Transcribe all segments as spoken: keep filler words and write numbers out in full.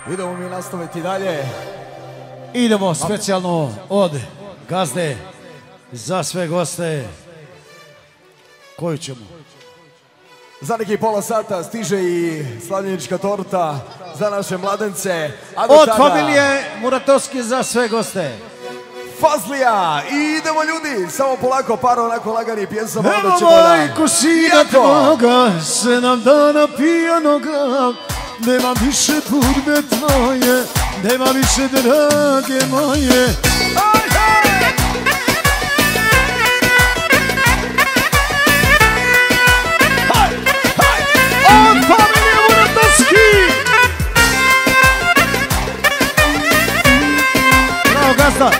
Idemo mi nastaviti dalje. Idemo specijalno od gazde za sve goste. Koju ćemo? Za neki pola sata stiže i slavljenička torta za naše mladence. Od tada... familije Muratovski za sve goste. Fazlija! I idemo ljudi, samo polako, par onako lagani pjesama. Evo majko sina tvoga, sedam dana pijanoga, nema više budbe tvoje, nema više drage moje. Aj, aj! Haj, haj! Od familije Muratovski! Bravo, gazda!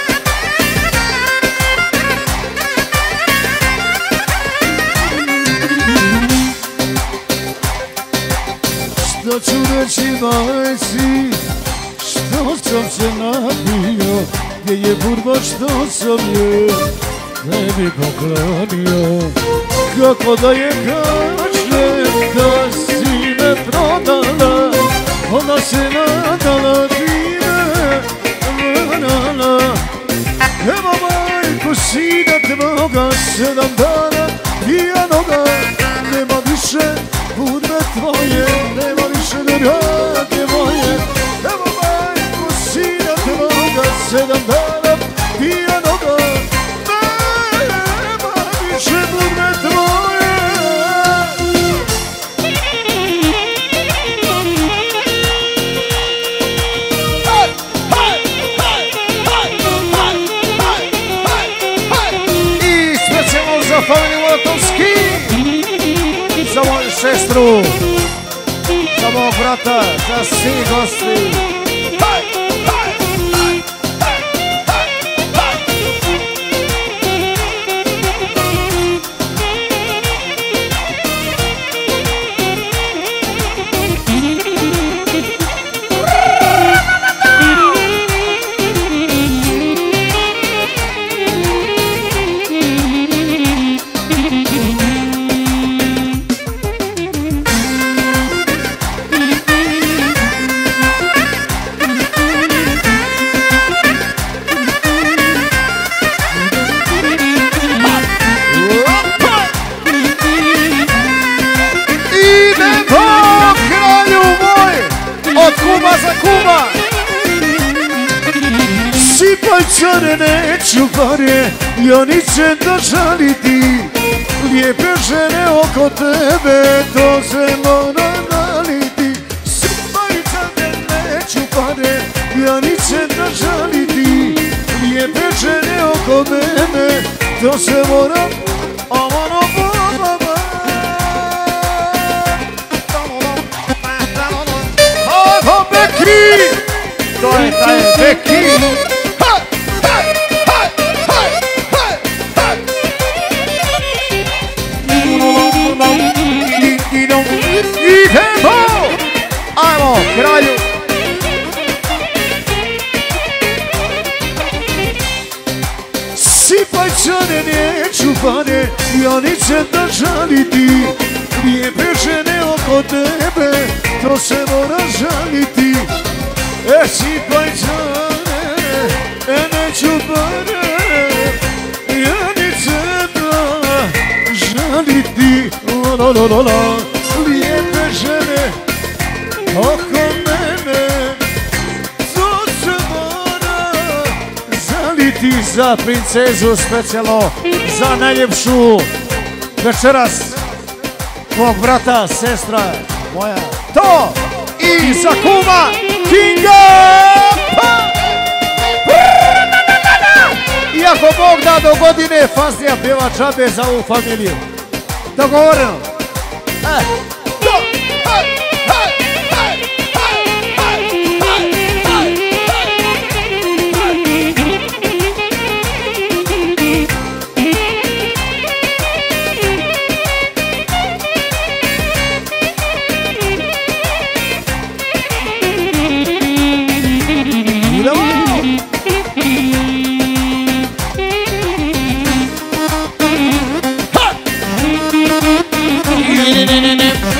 Što ću reći majci, što sam se napio, gdje je burba što sam je ne bi poklonio. Kako da je kažem da si me prodala, ona se nadala time, vanala. Evo majko sina tvoga, sedam dana pijanoga, nema više budbe tvoje, nema više drage moje. Evo majko sina tvoga, sedam dana pijanoga, nema više budbe tvoje. Haj, haj, haj, haj, haj, haj, haj, haj. I specijalno za familiju Muratovski, za moju sestru, za mog brata, za svi gosti. Haj, haj, haj, haj, haj, haj. Kuma za kuma, sipaj crne čupare, ja nićem dožaliti. Lijepe žene oko tebe, to se mora naliti. Sipaj crne čupare, ja nićem dožaliti. Lijepe žene oko mene, to se mora, a ono baba. Beki! To je taj Beki! Haj, haj, haj, haj, haj, haj! Idemo! Ajmo, kralju! Sipaj crne čupane, ja nićem da žaliti. Lijepe žene oko tebe, to se mora žaliti. E, sipaj crne, e, neću bare, ja nićem da žaliti. La, la, la, la, la. Lijepe žene oko mene, to se mora žaliti. Za princezu specijalno, za najljepšu večeras, mog brata, sestra moja, to i za kuma Kinga! Iako Bog da do godine, Fazlija pjeva džabe za ovu familiju. Dogovoreno? Eh, to, haj, haj, haj, haj, haj, haj, haj, Ne, ne, ne, ne.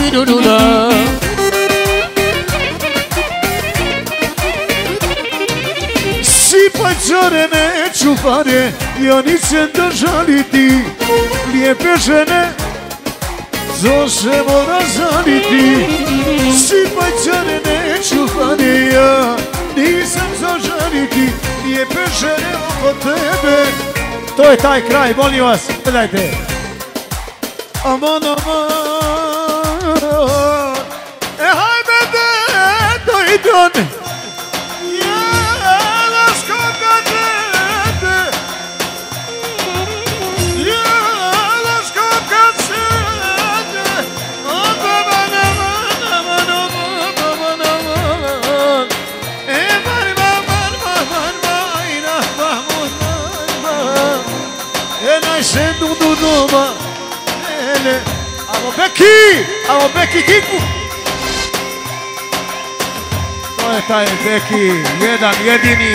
Dududa. Sipaj čarene čupare, ja nisam da žaliti. Lijepe žene, to se mora žaliti. Sipaj čarene čupare, ja nisam za žaliti. Lijepe žene oko tebe. To je taj kraj, molim vas, gledajte. Aman, aman, e hajde dedo i done. Jela škoka dede, jela škoka dede. Aman, aman, aman, aman, aman. E marma, marma, marma, ina mahmud, marma. E najše dudu doma. Amo Beki, amo Beki Kiku. To je taj Beki, jedan jedini.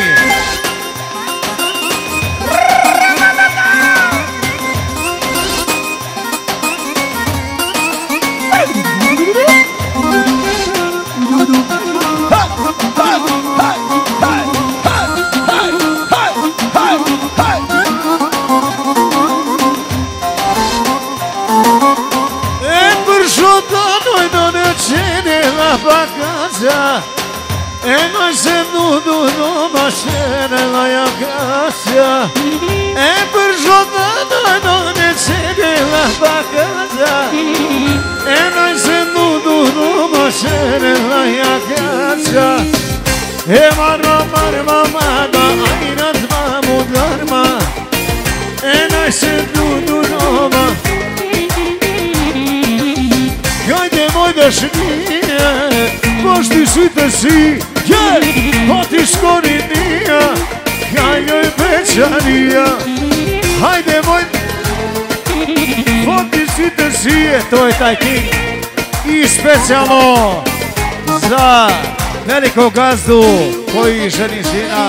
E noi se nudu no mașene la acasă. E per giornata non ne cede la vacanza. E noi se nudu no mașene la acasă. E marma marma marma aina zmamu darma. E noi se nudu no ma. Hajde moj da šnije, pošti svi da si. Otiš korinija, hajde večanija. Hajde moj, otiš svi da si. To je taj king. I specijalno za velikog gazdu koji ženi sina.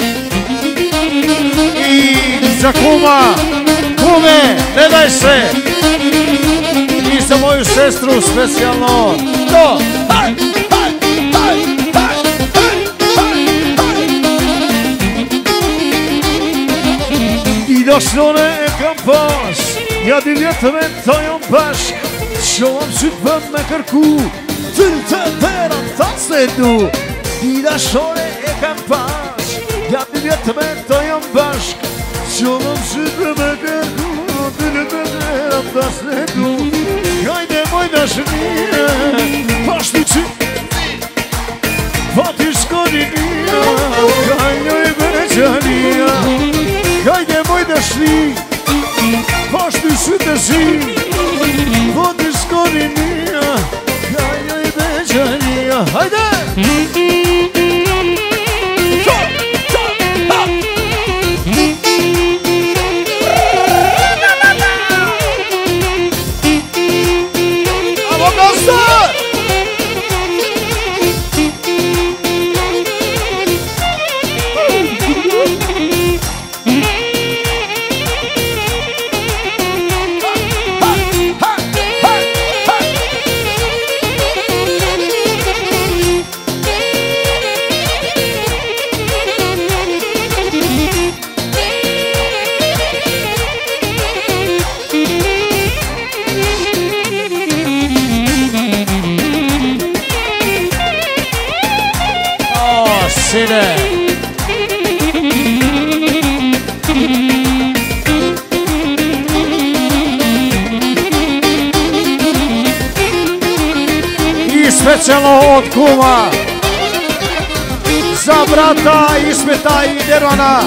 I za kuma, kume, ne daj se. I za moju sestru specijalno. To, haj, haj, haj, haj, haj, haj, haj. I došlo nekam baš, ja divljetem tojom baš. Čovam žitvam na krku, crte teram tasedu. I došlo nekam baš, ja divljetem tojom baš. Čovam žitvam na krku, crte teram tasedu. Hajde moj da žnije, pašnici, otiš korinija, hajde večanija. Hajde moj da žni, pašnici da ži, otiš korinija, hajde večanija. Hajde! Sine. I specijalno od kuma za brata Ismeta i Dervana,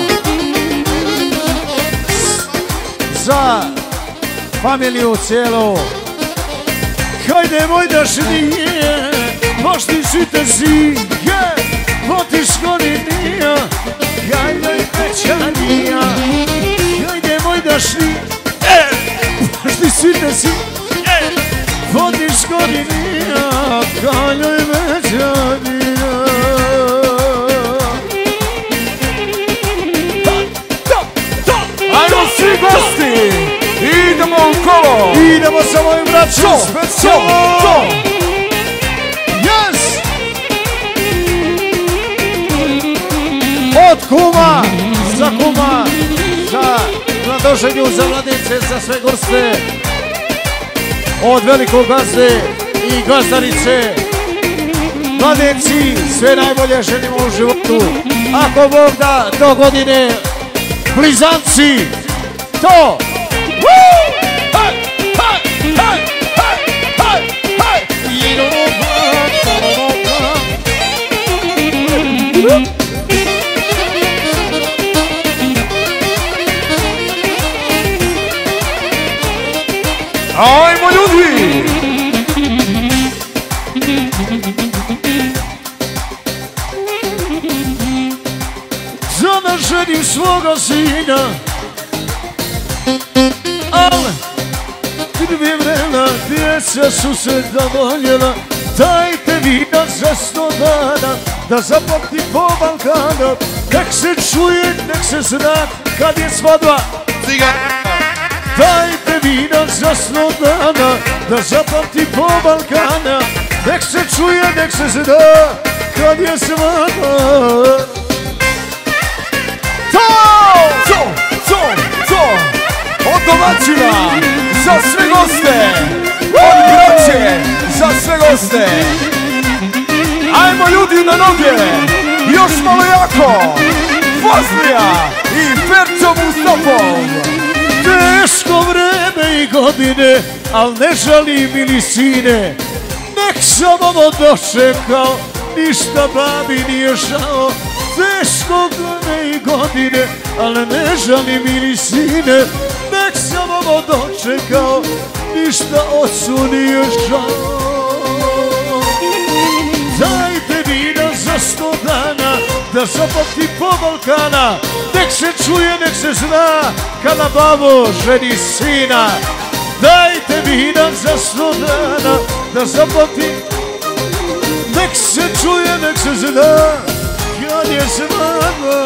za familiju cijelu. Hajde moj da žnije, pošti žite zi. Otiš korinija, hajde večanija. Hajde moj da šli, pošti svi da si. Otiš korinija, hajde večanija. Ajmo svi gosti, idemo u kolo. Idemo sa mojim braćom, specijalno. kuma, za kuma, za nadoženju, za mladince, za sve goste, od velikog gazde i gazdarice. Mladenci, sve najbolje želimo u životu. Ako Bog da, do godine, blizanci, to! Ajmo ljudi! Zada želim svoga sina, al dvije vremena djeca su se zavoljela. Dajte vina za sto dana, da zapamti po Balkana. Nek se čuje, nek se zna, kad je svadba cigana. Dajte vina za sto dana, da zapamti po Balkana. Nek se čuje, nek se zna, kad je svadba. To! To! To! To! Od domaćina za sve goste! Od braće za sve goste! Ajmo ljudi na noge! Još malo jako! Fazlija i Perčom u stopom! Teško vreme i godine, al ne žalim ili sine. Nek sam ovo dočekao, ništa babi nije žao. Teško vreme i godine, al ne žalim ili sine. Nek sam ovo dočekao, ništa ocu nije žao. Dajte vina za sto dana, da zapamti po Balkana. Nek se čuje, nek se zna, kada babo ženi sina. Dajte vina za sto dana, da zapamti. Nek se čuje, nek se zna, kad je svadba.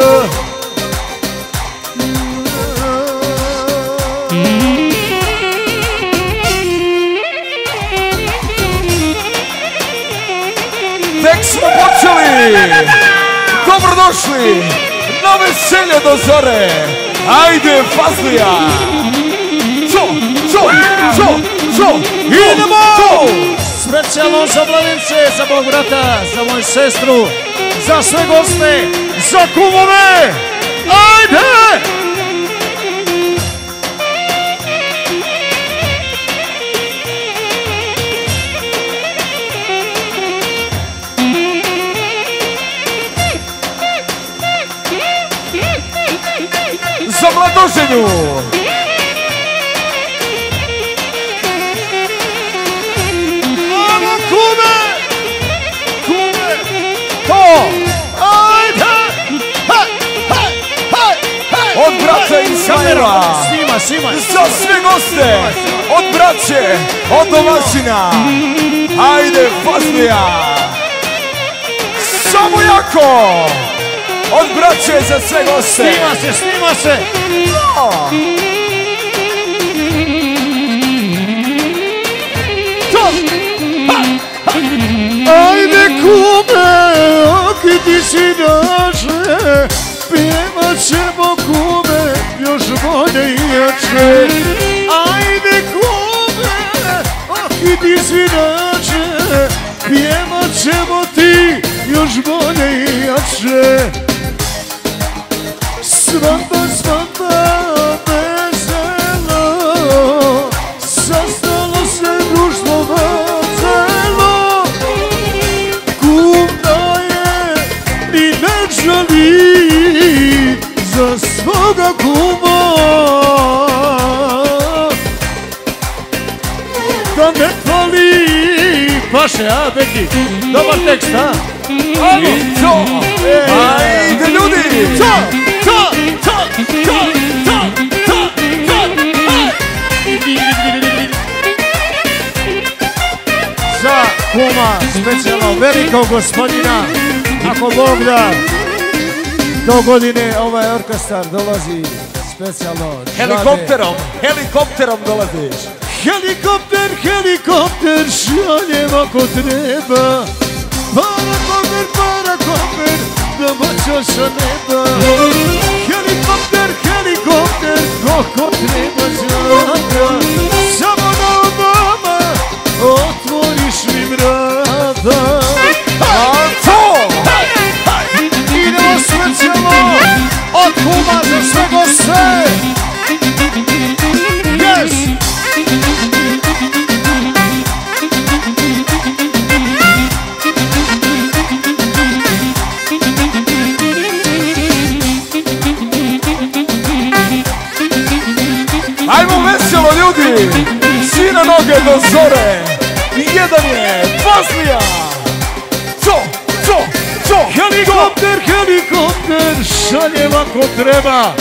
Tek smo počeli! Dobrodošli na veselje do zore! Ajde, Fazlija! Čo, čo, čo, čo, idemo! Specijalno za mladince, za mog brata, za moju sestru, za sve goste, za kumove! Ajde! Za mladoženju! Ajmo kume! Kume! To! Ajde! Hej! Hej! Hej! Hej! Od brata Ismaila! Snima, snima! Za sve goste! Od braće! Od domaćina! Ajde, Fazlija! Samo jako! Od braće za sve goste! Snima se, snima se! To! To! Ha! Ha! Ajde kume, aki ti si naše, pjevat ćemo kume, još bolje i jače. Ajde kume, aki ti si naše, pjevat ćemo ti, još bolje i jače. Svadba, svadba, veselo, sastalo se društvo veselo. Kum daje ni ne žali za svoga kuma. Da ne fali, paše, a Beki, dobar tekst, a? I to! Ajde ljudi! To! To! To! To! To! To! To! Za kuma specijalno velikog gospodina, ako Bog da, do godine ovaj orkestar dolazi specijalno. Helikopterom, helikopterom dolaziš. Helikopter, helikopter, šaljem ako treba. Parakopter, parakopter, da bacaš sa neba. Helikopter, helikopter, koliko treba zraka. Samo da od doma otvoriš mi vrata. Idemo specijalno od kuma za sve goste. Yes! Ajmo veselo ljudi, svi na noge do zore. Jedan je Fazlija. Co, co, co, Helikopter, helikopter, šaljem ako treba.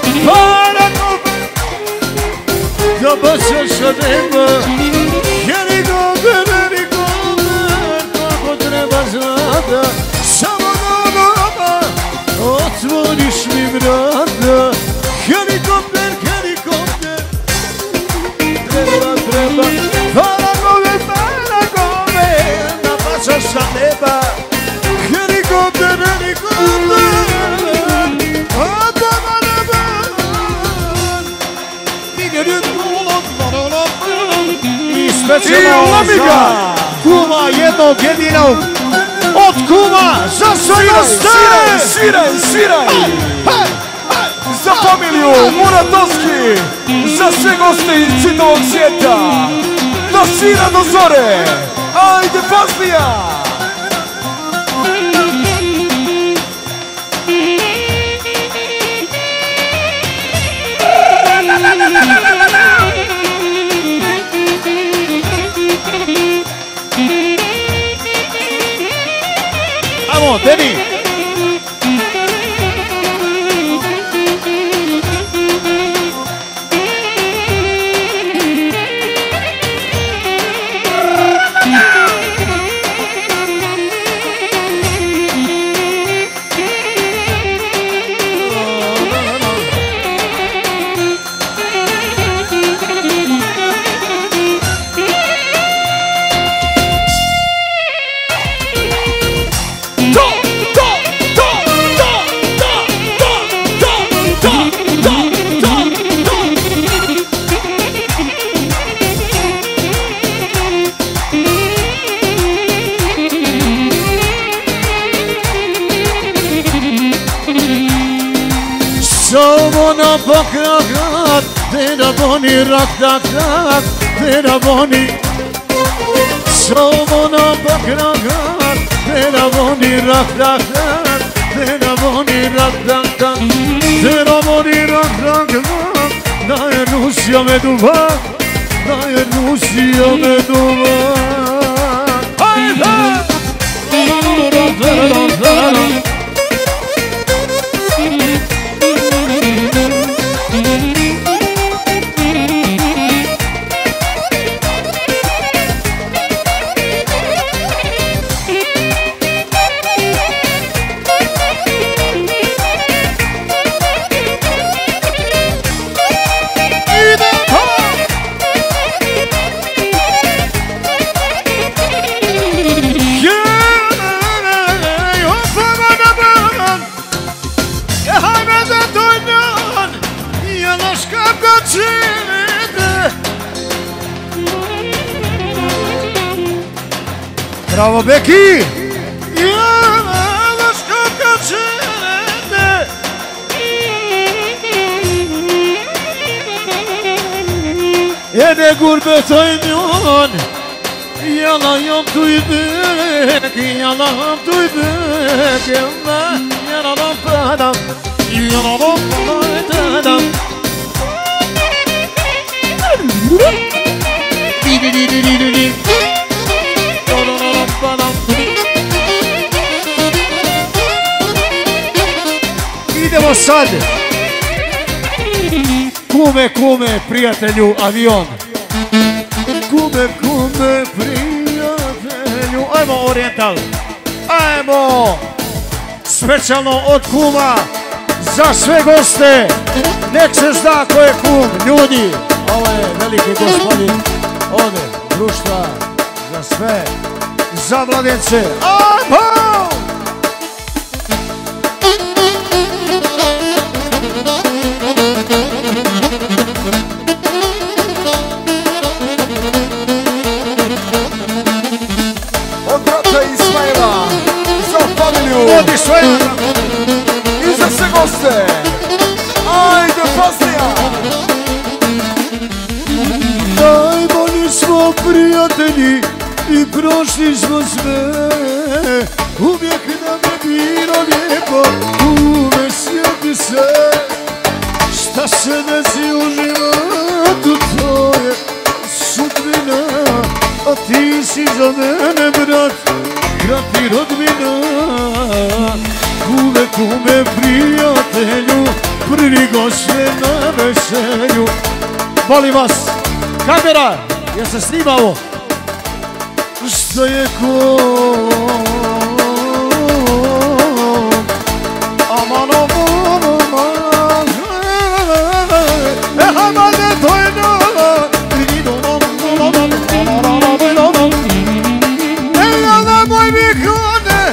Da bacaš sa neba. Helikopter, helikopter, kako treba znata. Samo da doma otvoriš mi vrata. Helikopter, helikopter, treba, treba. Paragove, paragove, da bacaš sa neba. Helikopter, helikopter, a doma neba. I specijalno za kuma jednog jedinog. Od kuma za sve goste. Sviraj, sviraj. Za familiju Muratovski, za sve goste iz čitavog svijeta. Da svira do zore. Ajde Fazlija. Ajmo, Deni! Samo na pokrahat, tera boni rak tak tak, tera boni. Samo na pokrahat, tera boni rak tak tak, tera boni rak tak tak, tera boni rak tak tak. Da je Rusija me duvak, da je Rusija me duvak. Hajde! Bravo, Beki! Ede gurbet oynuyor, yalan duyduk, yalan duyduk, yalan adam, yalan adam. Idemo sad. Kume, kume, prijatelju, avion. Kume, kume, prijatelju. Ajmo Oriental. Ajmo. Specijalno od kuma za sve goste. Nek se zna ko je kum, ljudi. Ovo je veliki gospodin od društva za sve, za mladence. Ajmo. vodi svoje. I za sve goste. Ajde, Faslija. Najbolji smo prijatelji i prošli smo sve. Uvijek nam je bilo lijepo, uvijek sjeti se. Šta se desi u životu, to je sudbina. A ti si za mene brat, brat i rodbina. Uvek u me prijatelju, prvi gošće na veselju. Molim vas, kamera, jel se snima ovo? Šta je ko? Aman, aman, aman, e hamane tojno, e jana moj vikone,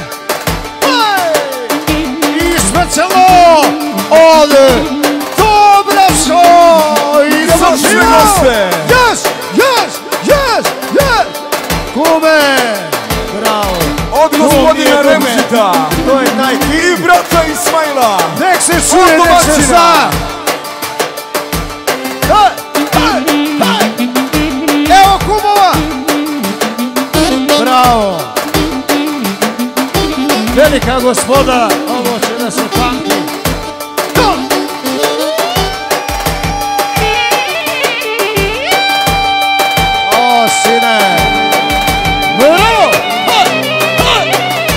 i specijalno od Dobrašo i Za sve goste. Yes, yes, yes, yes. Kume, bravo. Od gospodina Remzita. To je taj I tim. brata Ismaila. Nek se čuje, nek se zna. Hej, hej, hej. Evo kumova. Bravo. Velika gospoda, ovo će da se pamti. O, sine. Bravo. Hej, hej.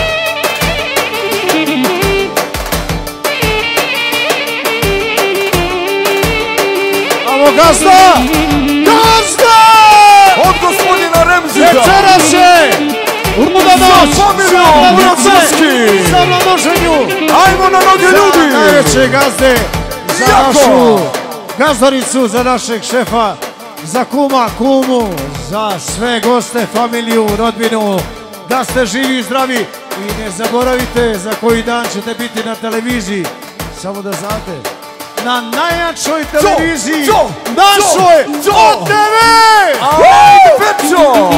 Amo gazda. Gazda. Od gospodina Remzita. Večeras je Luda noć. Za familiju Bracanski. Za mladoženju. Ajmo na noge ljudi. Za najveće gazde. Za Jako. našu gazdaricu, za našeg šefa. Za kuma, kumu. Za sve goste, familiju, rodbinu. Da ste živi i zdravi. I ne zaboravite za koji dan ćete biti na televiziji. Samo da znate. Na najjačoj televiziji. co, Našoj co. O T V. Ajde, Pečo.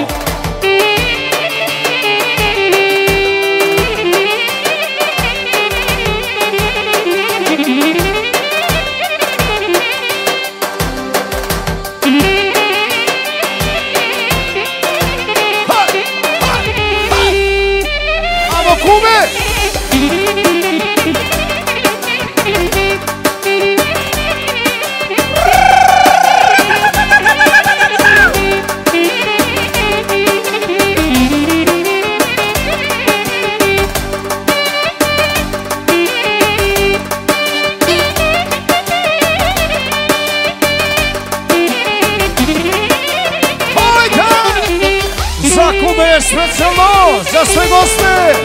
Amo kume. Za kume je specijalno, za sve goste.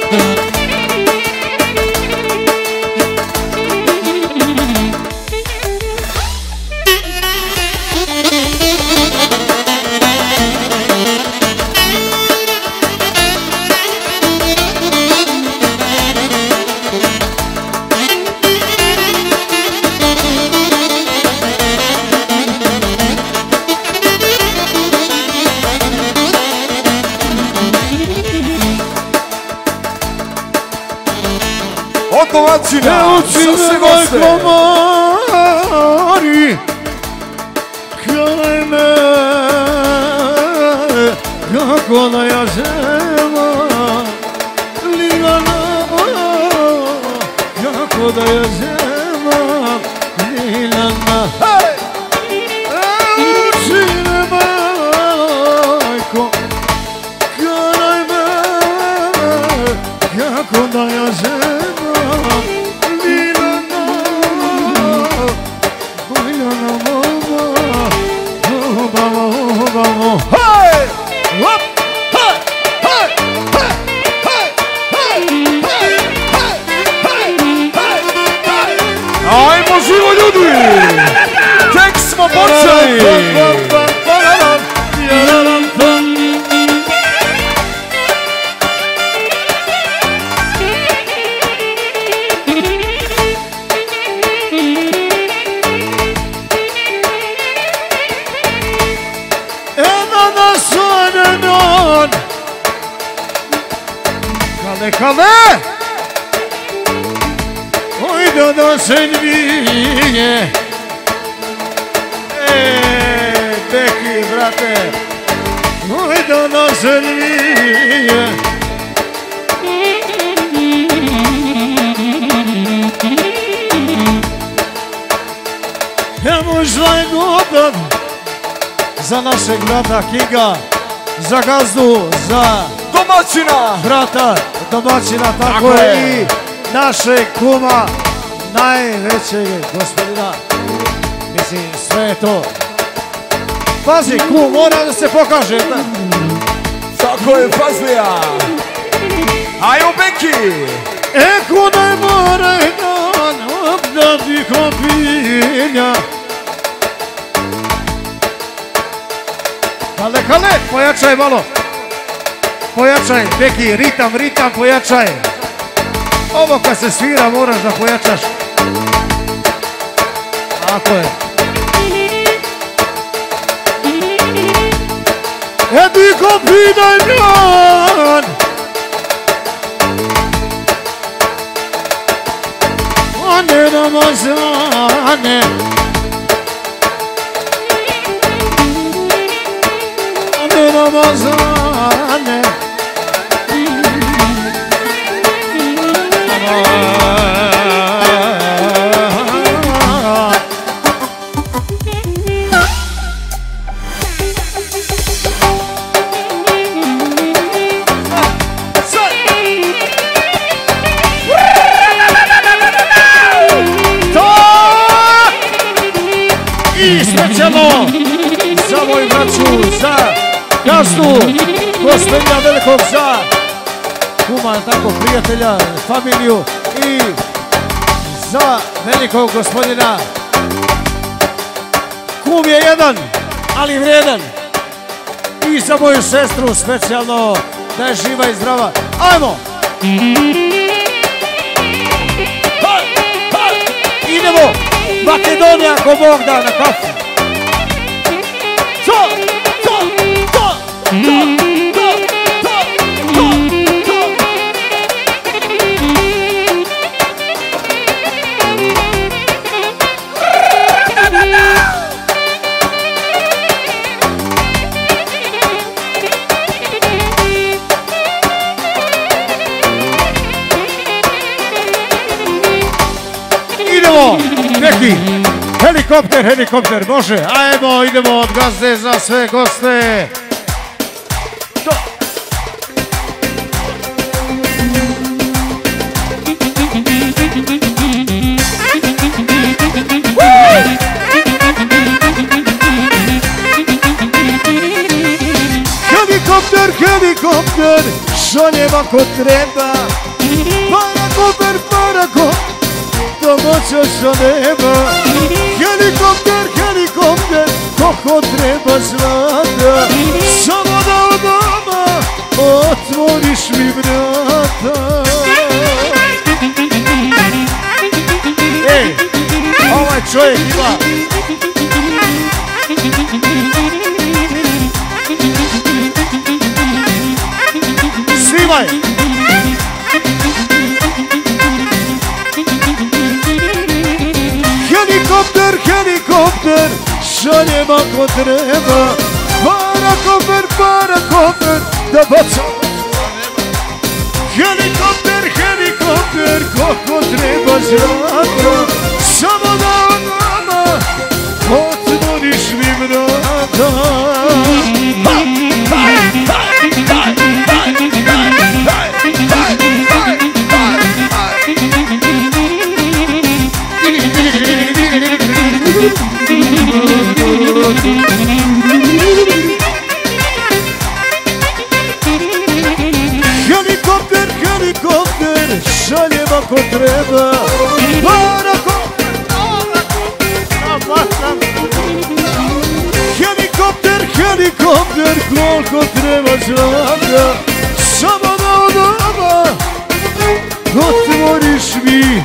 Od domaćina. Uči Za sve me moj goste. komari, kaj me, kako da ja žema, Lilana, kako da ja žema, Lilana. Uči me majko, kaj me, kako da ja žema, Hej! Hop! Hej! Hej! Hej! Hej! Hej! Hej! Hej! Hej! Hej! Ajmo živo ljudi! Tek smo počeli! Kale, kale! Ujdo da se dvije. Eee, Beki, brate. Ujdo da se dvije. Ja možda je godan za našeg brata Kinga, za gazdu, za domaćina, brata domaćina, tako, tako je, je i našeg kuma, najvećeg gospodina. Mislim, sve je to. Pazi, kum, mora da se pokaže. Tako je, Fazlija. Ajo, Beki. Eko ne mora dan obdati kopinja. Kale, kale, pojačaj malo. Pojačaj, Beki, ritam, ritam, pojačaj. Ovo kad se svira moraš da pojačaš. Tako je. Edi kopinjan. Ane Ramazane, Ane Ramazane. Specijalno za moju braću, za gazdu, gospodina velikog, za kuma, tako, prijatelja, familiju i za velikog gospodina. Kum je jedan, ali vredan. I za moju sestru specijalno, da je živa i zdrava. Ajmo! Idemo! Makedonija, ako Bog da, na kafu. To, to, to, to, to, to, to, to. Idemo, neki. Helikopter, helikopter, može, ajmo, idemo od gazde za sve goste. To. Helikopter, helikopter, šaljem ako treba. Parakoper, parakoper, domoća što nema. Helikopter, helikopter, koliko treba zlata. Samo da od doma otvoriš mi vrata. Ej, ovaj čovjek ima. Snimaj. Helikopter, helikopter, šaljem ako treba. Parakoper, parakoper, da baca. Helikopter, helikopter, koliko treba zlata. Samo da od nama otvoriš mi vrata. Helikopter, helikopter, šaljem ako treba. Parakoper, helikopter, helikopter, koliko treba zlata. Samo da od doma otvoriš mi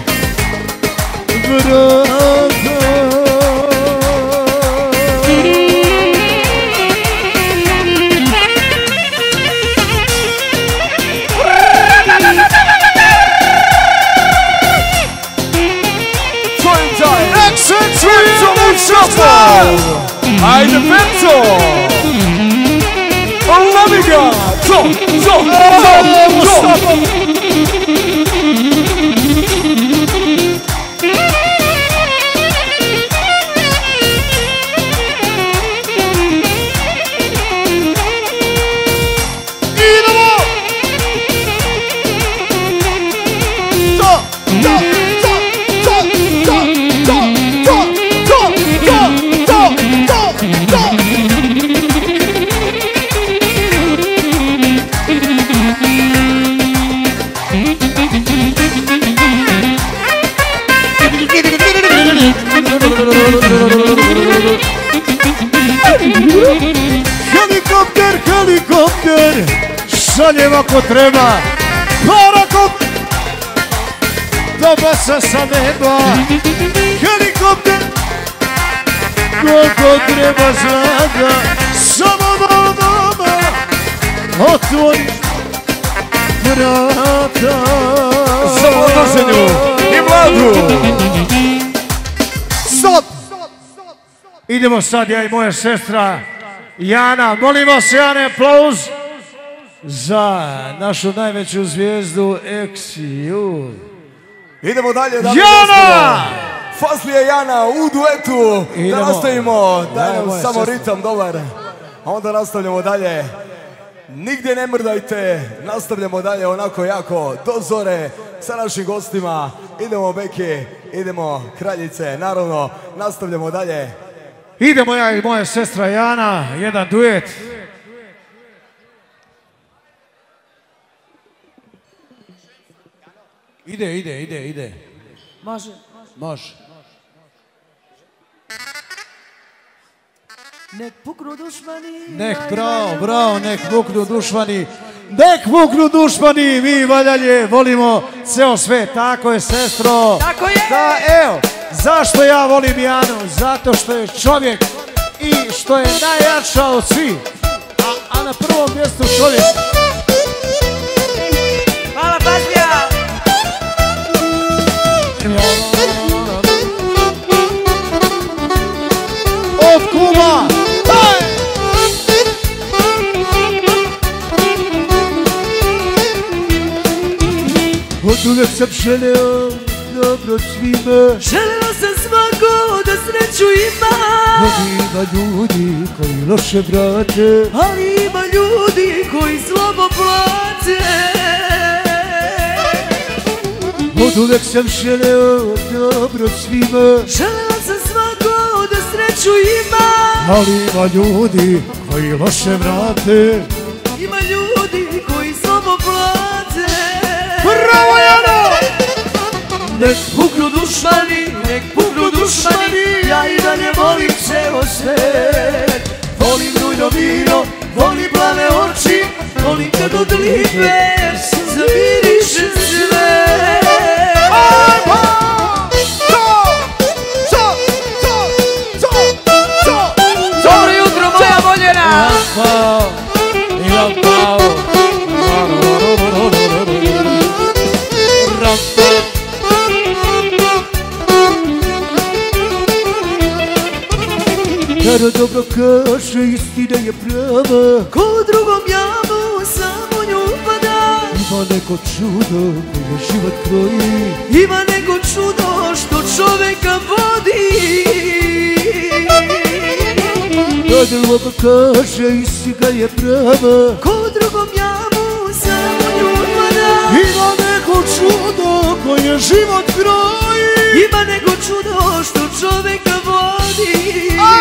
vrata. Ajde, Penco! Lovi ga! Co, co, co, co! Helikopter, helikopter, šaljem ako treba, parakopter, da baca sa neba. Helikopter, koliko treba zraka, samo da nama otvoriš vrata. Samo odnošenju i Vladu. Stop! Idemo sad ja i moja sestra Jana. Molim vas, Jane, aplauz za našu najveću zvijezdu Eksiju. Idemo dalje, dame i Jana! gospodo. Faslija Jana u duetu. Da nastavimo, daj nam samo ritam dobar. A onda nastavljamo dalje. Nigdje ne mrdajte, nastavljamo dalje onako jako do zore sa našim gostima. Idemo Beki, idemo Kraljice, naravno, nastavljamo dalje. Idemo ja i moja sestra Jana, jedan duet. Ide, ide, ide, ide. Može. Može. Nek puknu dušmani. Nek, bravo, bravo, nek puknu dušmani. Nek puknu dušmani, mi valjalje volimo ceo sve, tako je, sestro. Tako je. Da, evo, zašto ja volim Janu? Zato što je čovjek i što je najjača od svih. A, a na prvom mjestu čovjek. Hvala, Faslija. Od kuma. Od uvijek sam želeo dobro svima. Želeo sam svako da sreću ima. Ali ima ljudi koji loše vrate. Ali ima ljudi koji slabo plate. Od uvijek sam želeo dobro svima. Želeo sam svako da sreću ima. Ali ima ljudi koji loše vrate. Ima ljudi koji slabo plate. Bravo, Jano! Nek puknu dušmani, nek puknu dušmani. Ja i dalje volim ceo svet. Volim rujno vino, volim plave oči. Volim kad od lipe zamiriše sve. Ajmo! Co! Co! Co! Co! Co! Dobro jutro, moja voljena! Pao! Imam pao! Kada dobro kaže, istina je prava. Ko u drugom jamu samo nju upada. Ima neko čudo koje život kroji. Ima neko čudo što čoveka vodi. Kada dobro kaže, istina je prava. Ko u drugom jamu samo nju upada. Ima neko čudo koje život kroji. Ima neko čudo što čoveka vodi.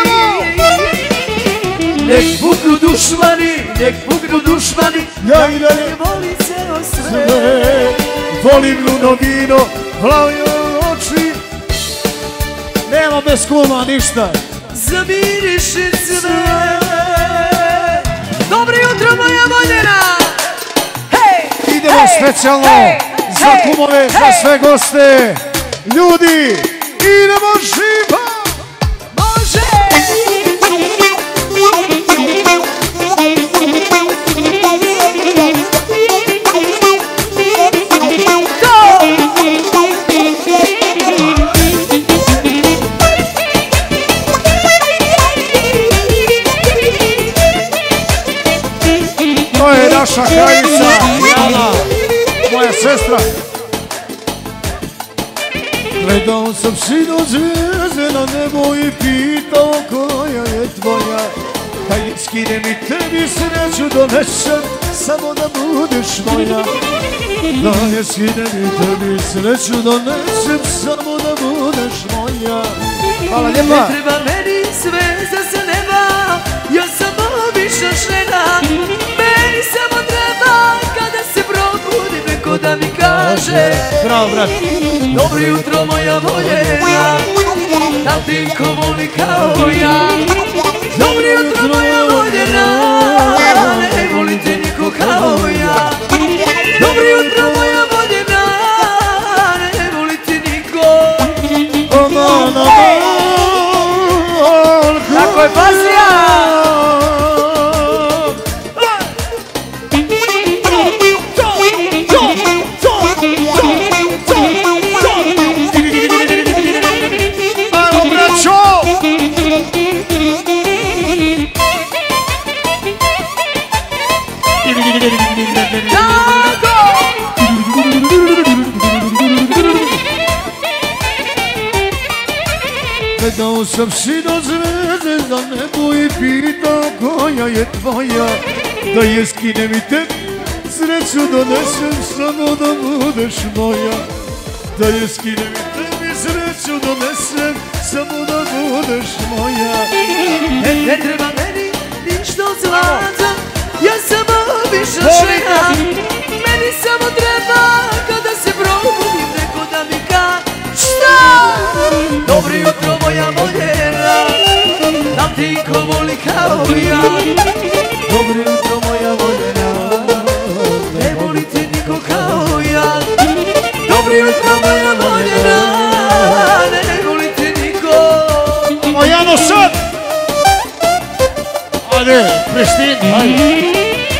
Nek puknu dušmani, nek puknu dušmani. Ja i dalje volim ceo sve. sve. Volim luno vino, plave oči. Nema bez kuma ništa. Zamiriše sve. Dobro jutro, moja voljena. Hej! Idemo specijalno za kumove, za sve goste. Ljudi, idemo živa! Može! sestra. Gledao sam sino zvijezde na nebo i pitao koja je tvoja. Daj skine mi tebi sreću donesem, samo da budeš moja. Daj skine mi tebi sreću donesem, samo da budeš moja. Hvala lijepa. Ne treba meni sve za neba, ja sam obična žena. Meni samo treba kada se probudim neko da mi kaže: bravo, brat. Dobro jutro moja voljena, da ti ko voli kao ja. Dobro jutro moja voljena, ne voli te niko kao ja. Dobro jutro moja voljena, ne voli te niko. Aman, aman. Tako je pasija. Gledao sam sino zvijezde na nebu i pitao koja je tvoja. Da je skinem i tebi sreću donesem, samo da budeš moja. Da je skinem i tebi sreću donesem, samo da budeš moja. Ne, ne treba meni ništa od zlata, ja sam obična žena. Meni samo treba kada se probudim neko da mi kaže: šta? Dobro jutro moja voljena, da ti ko voli kao ja. Dobro jutro moja voljena, ne voli te niko kao ja. Dobro jutro moja voljena, ne voli te niko. Mojano sad! Ajde, Pristini, ajde.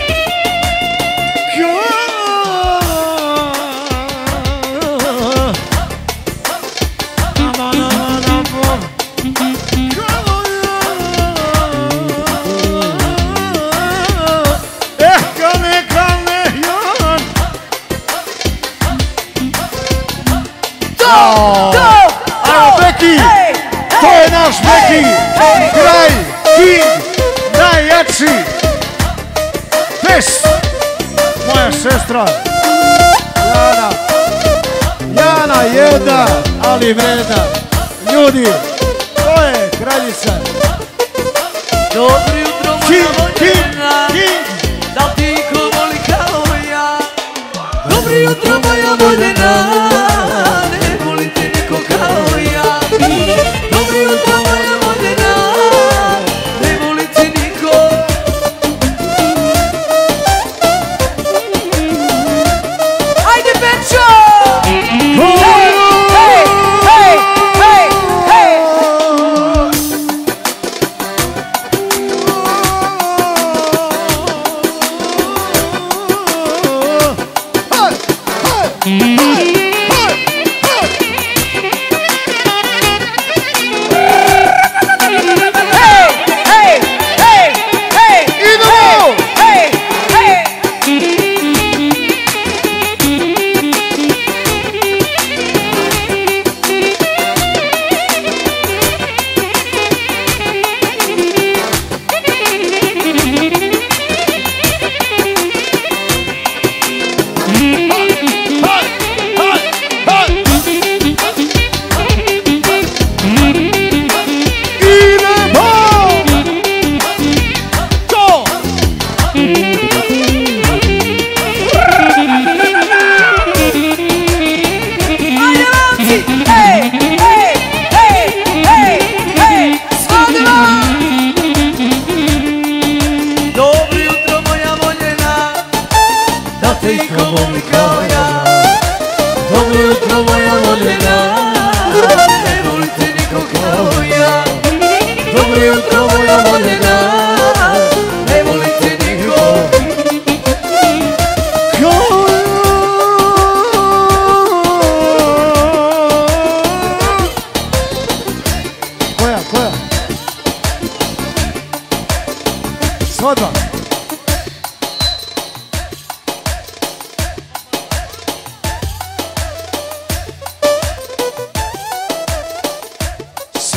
To je naš Beki, kraj, king, najjači. Pes, moja sestra Jana. Jana jedna, ali vreda. Ljudi, to je kraljica. Dobro jutro moja voljena, da ti ko voli kao ja. Dobro jutro moja voljena, ne voli te niko kao ja. Dobro jutro moja voljena, ne voli te niko. Ajde Benčo! Hej, hej, hej, hej, hej!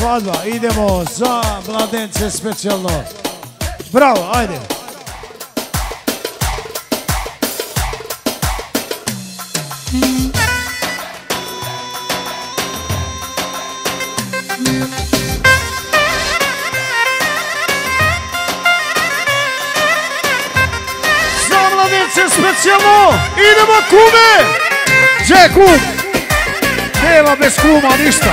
svadba, idemo za mladence specijalno. Bravo, ajde. Za mladence specijalno, idemo kume! Gdje je kum? Nema bez kuma ništa.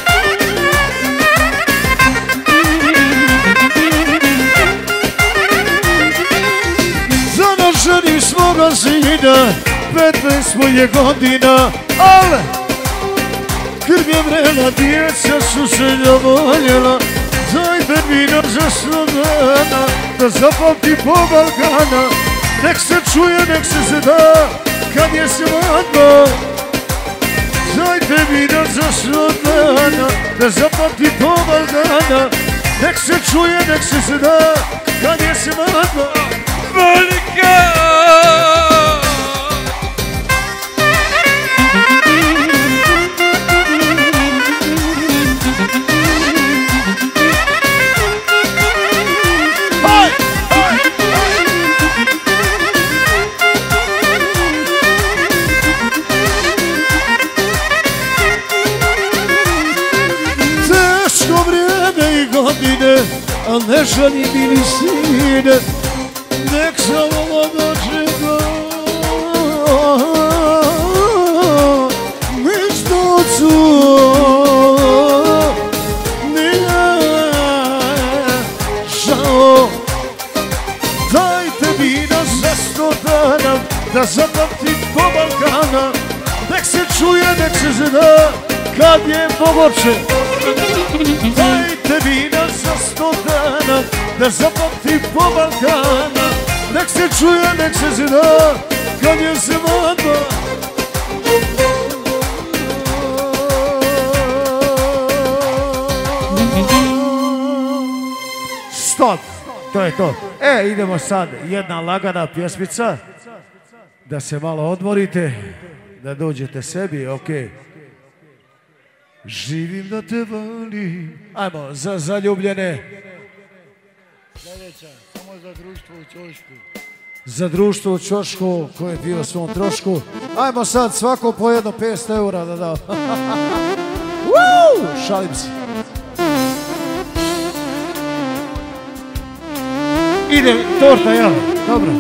Zanoženi smo ga zina, petnaest mu je godina, ale krv je vrela, djeca su se navoljela. Dajte vino za slogana, da zapamti po Balkana. Nek se čuje, nek se zna, kad je svadba. Dajte vino za slogana, da zapamti po Balkana. Nek se čuje, nek se zna, kad je svadba. Velika! Teško vrijeme i godine, a ne žali bili sine. Nek samo dočeka ništocu nije žao. Dajte vino za sto dana, da zapamtim po Balkana. Nek se čuje, nek se zna, kad je mogoće. Dajte vino za sto dana, da zapamtim po Balkana. Nek se čuje, nek se zna, kad je svadba. Stop, to je to. E, idemo sad, jedna lagana pjesmica, da se malo odmorite, da dođete sebi, okej. Živim da te volim. Ajmo, za zaljubljene. Sljedeća, samo za društvo u Ćošku. Za društvo u Ćošku koje je bio svom trošku. Ajmo sad svako po jedno petsto eura da da. Šalim se. Ide torta, ja. Dobro.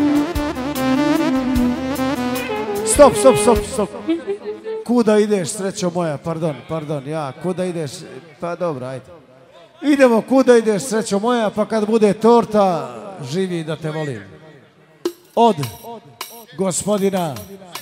Stop, stop, stop, stop. Kuda ideš, srećo moja? Pardon, pardon, ja. Kuda ideš? Pa dobro, ajde. Idemo, kuda ideš, srećo moja, pa kad bude torta, živi da te volim. Od gospodina.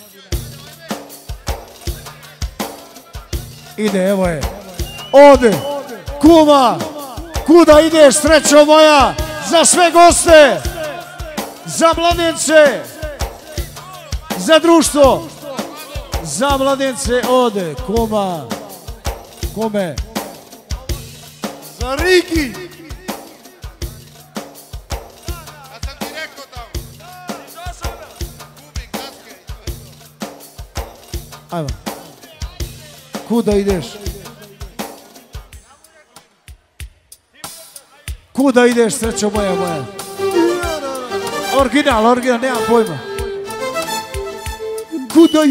Ide, evo je. Od kuma. Kuda ideš, srećo moja? Za sve goste. Za mladence. Za društvo. Za mladence od kuma. Kume. Za Riki. Ajmo. Kuda ideš? Kuda ideš, srećo moja moja? Original, original, nemam pojma. Kuda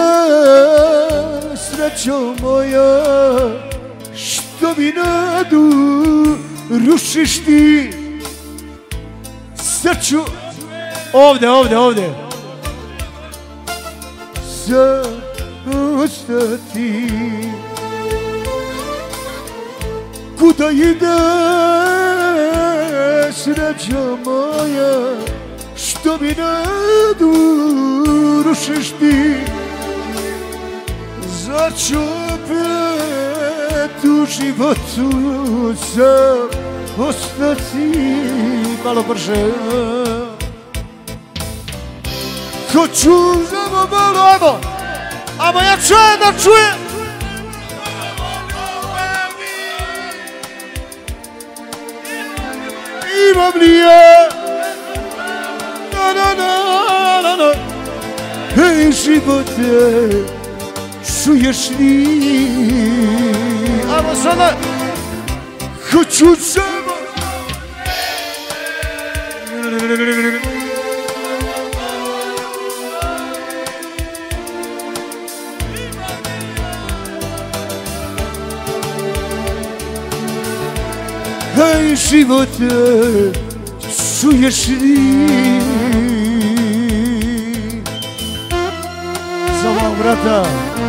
ideš, srećo moja? Što mi nadu rušiš ti? Srću... Ovdje, ovdje, ovdje. Za ostati. Kuda ideš, srećo moja? Što mi nadu rušiš ti? Zaću opet u životu sam ostati. Malo brže. Hoću samo malo, ajmo. Ajmo, ja čujem da čujem. Imam li ja? Na, na, na, na, na. Hej, živote, čuješ li? Ajmo sada. Hoću samo Hej živote, čuješ li? Za mog brata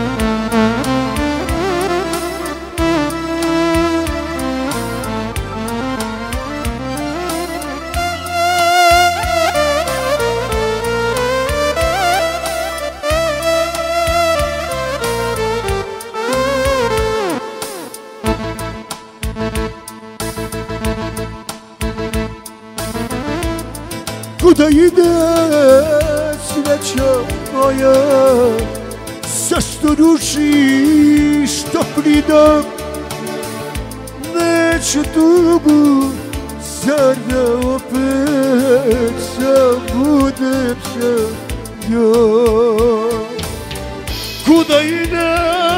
Kuda ide sreća moja, zašto rušiš topli dom? Neću dugu, zar da opet zabudem se njom? Kuda ide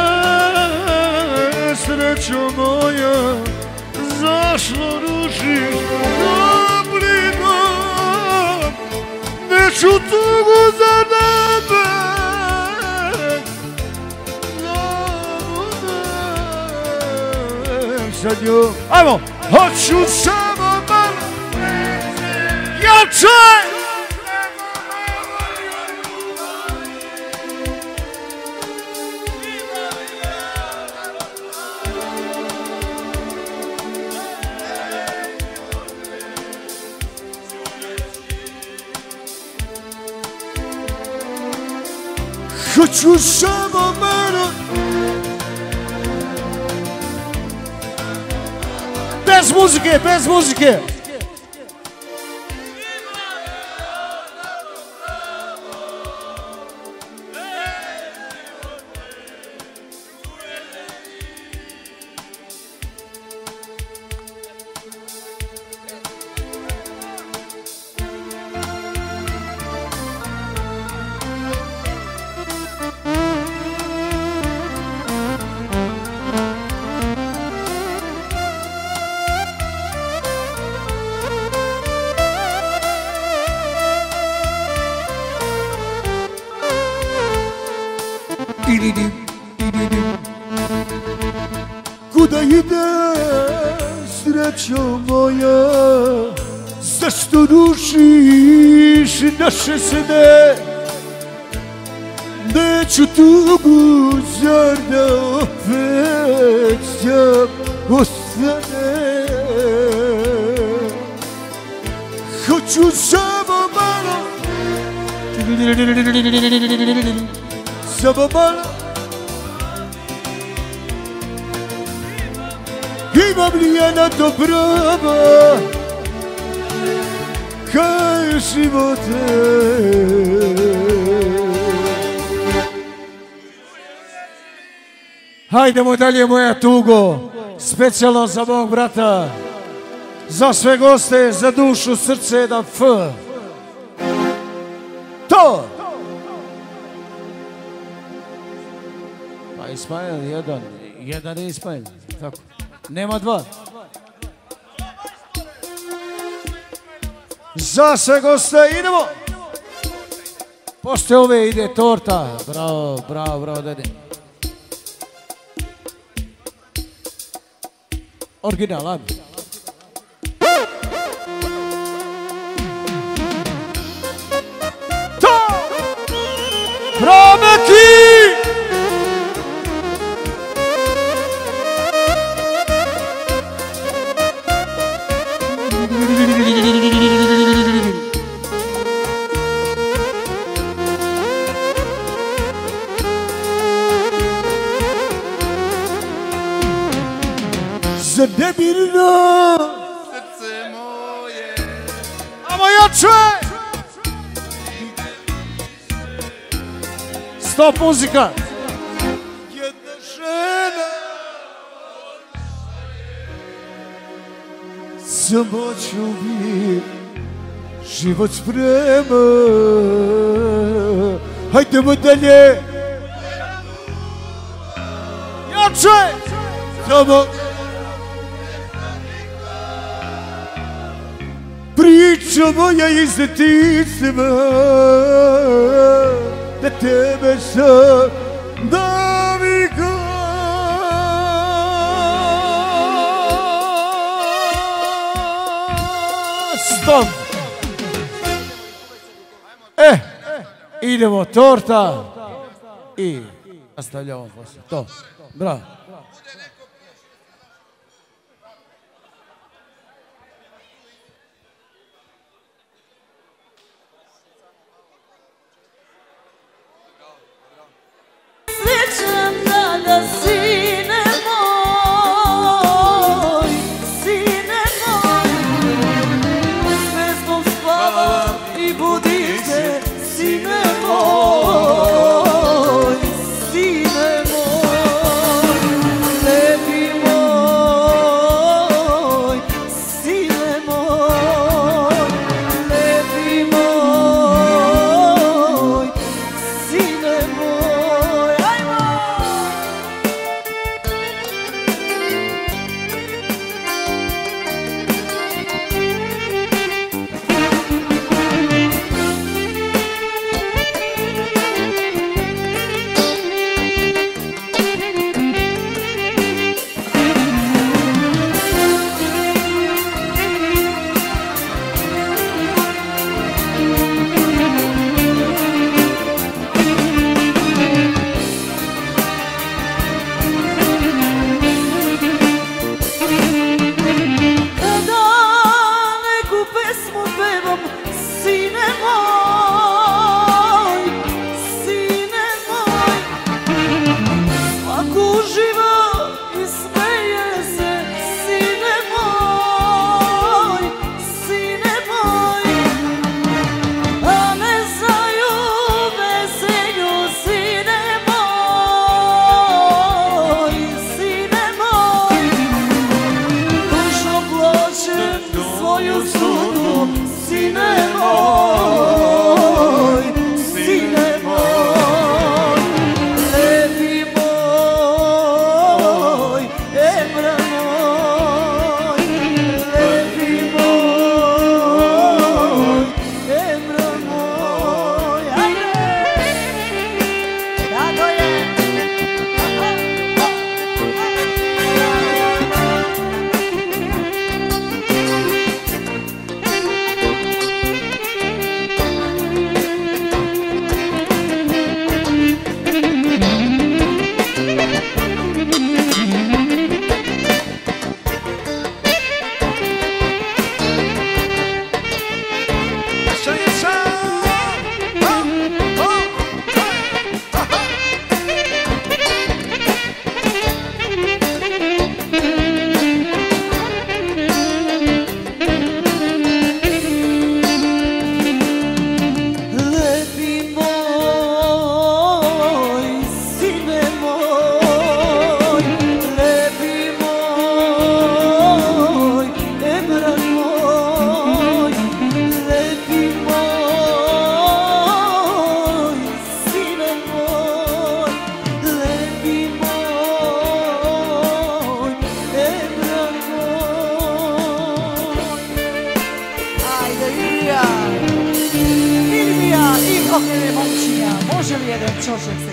sreća moja, zašto rušiš topli dom? Neću tugu za nebe, zabudem sa njom. Ajmo! Hoću samo malo jače! Hoću samo malo bez muzike, bez muzike. Kuda ide srećo moja, zašto rušiš naše sne? Neću tugu, zar da opet sam ostane? Hoću samo malo, samo malo. Imam li jedna dobrava, kaj živote? Hajdemo dalje moja tugo, specijalno za mog brata, za sve goste, za dušu, srce, jedan F. To! Pa Ismail, jedan, jedan je Ismail, tako. Nema dva. Za sve goste idemo. Posle ove ide torta. Bravo, bravo, bravo, dede. Original, ajmo. To! Bravo, Meki! Za nemirno srce moje, amo jače! Stop muzika! Jedna žena samoću mi život sprema. Hajdemo dalje! Jače! Samo Priča moja iz detinjstva, da tebe sam navikao. Stop! E, idemo torta i nastavljamo posle. To, bravo. Srećan dan, sine moj, sine moj, s pesmom spavam i budim te, sine moj, sine moj, lepi moj, sine moj, lepi moj, sine moj, ajmo! Kada neku pesmu pevam, sine moj, sine moj, svako uživa i smeje se, sine moj, sine moj, a ne znaju veselju, sine moj, sine moj. Dušo plaćem svoju sudbu, sine moj, sine moj, lepi moj, Emra moj, lepi moj, Emra moj, ajde! Tako je! Lepi moj, sine moj, lepi moj, Emran moj, lepi moj, sine moj, lepi moj, Emran moj. Ajde, Ilija! Ilija i ognjene momčinja, može li jedan čošak se?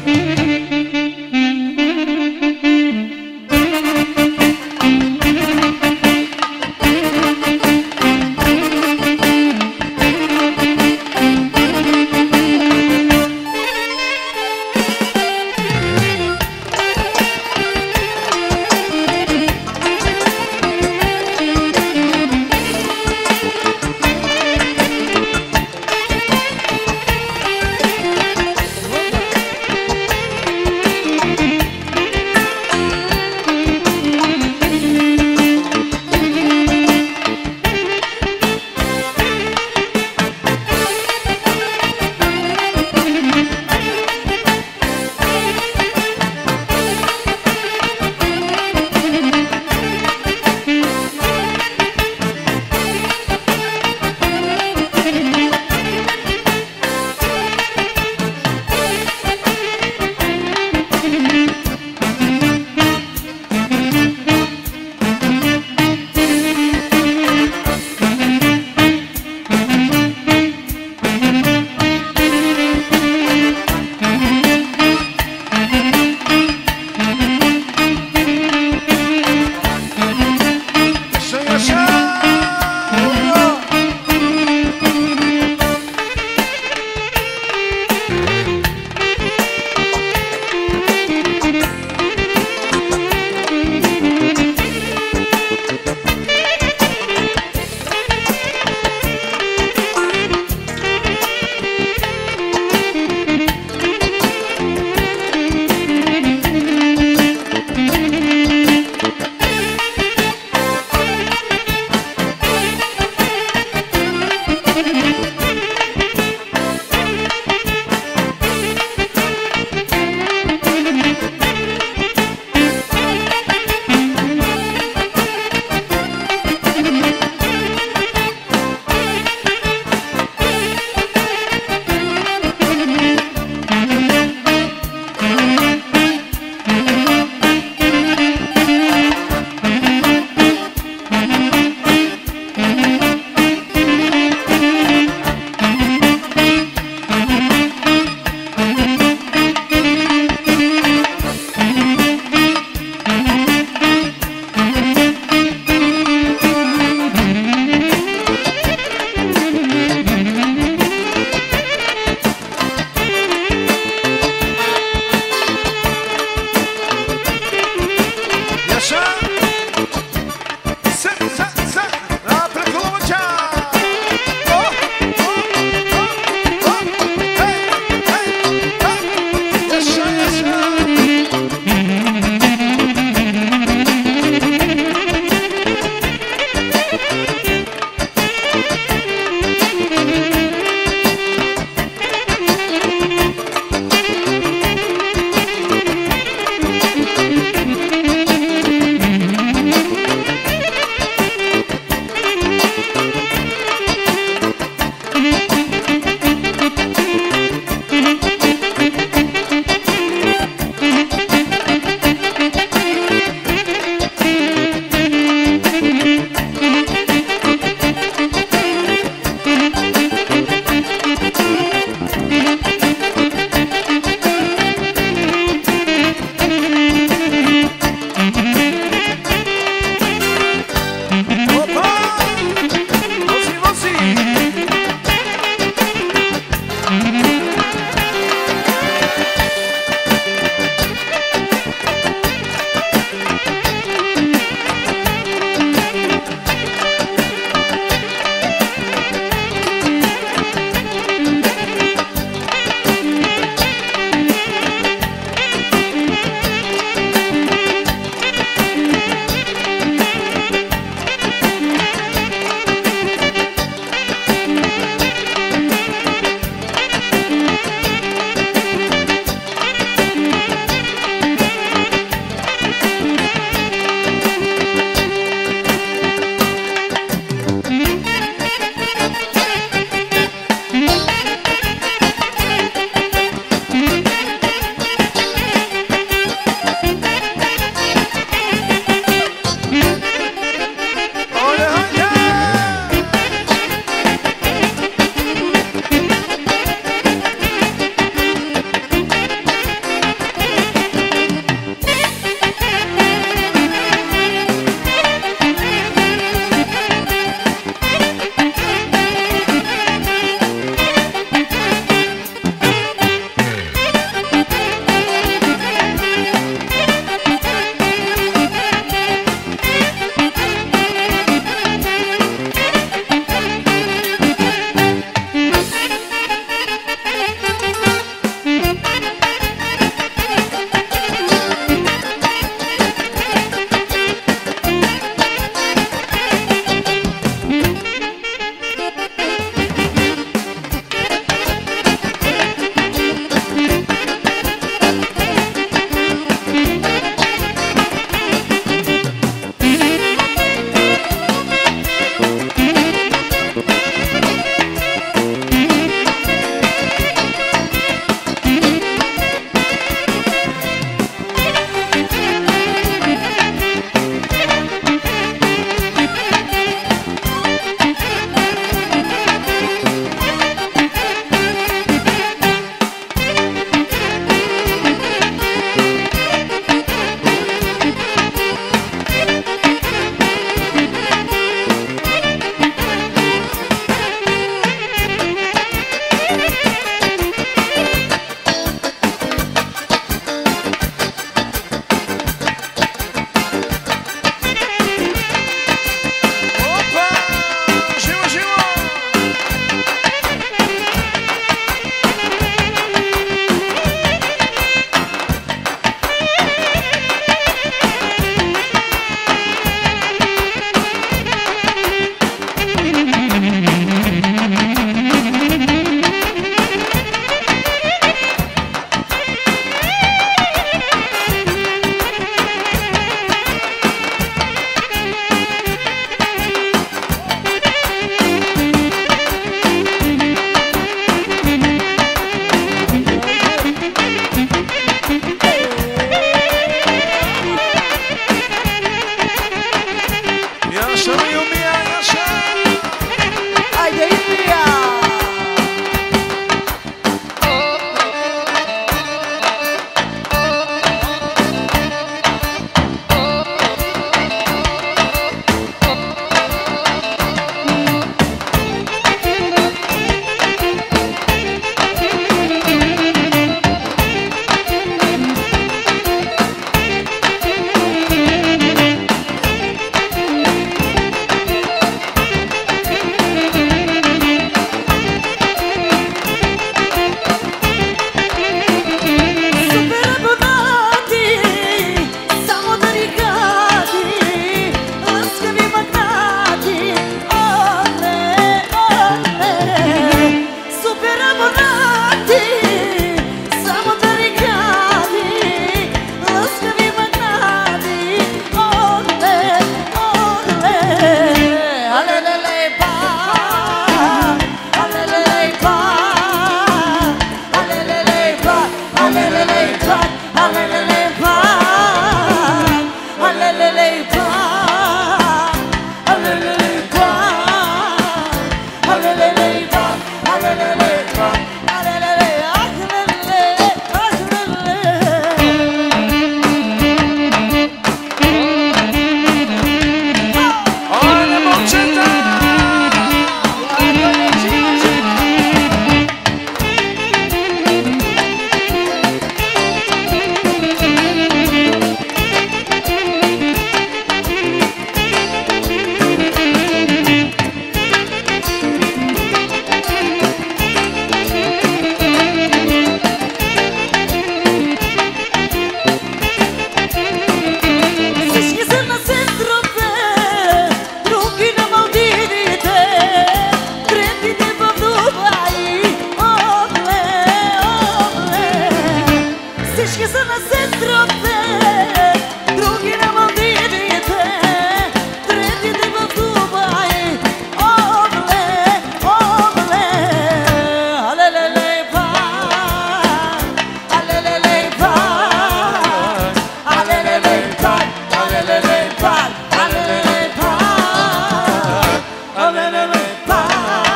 Teški su na setrote, drugi na Maldivite, treti treba v Dubaj, oble, oble. Alelele pan, alelele pan, alelele pan, alelele pan, alelele pan, alelele pan,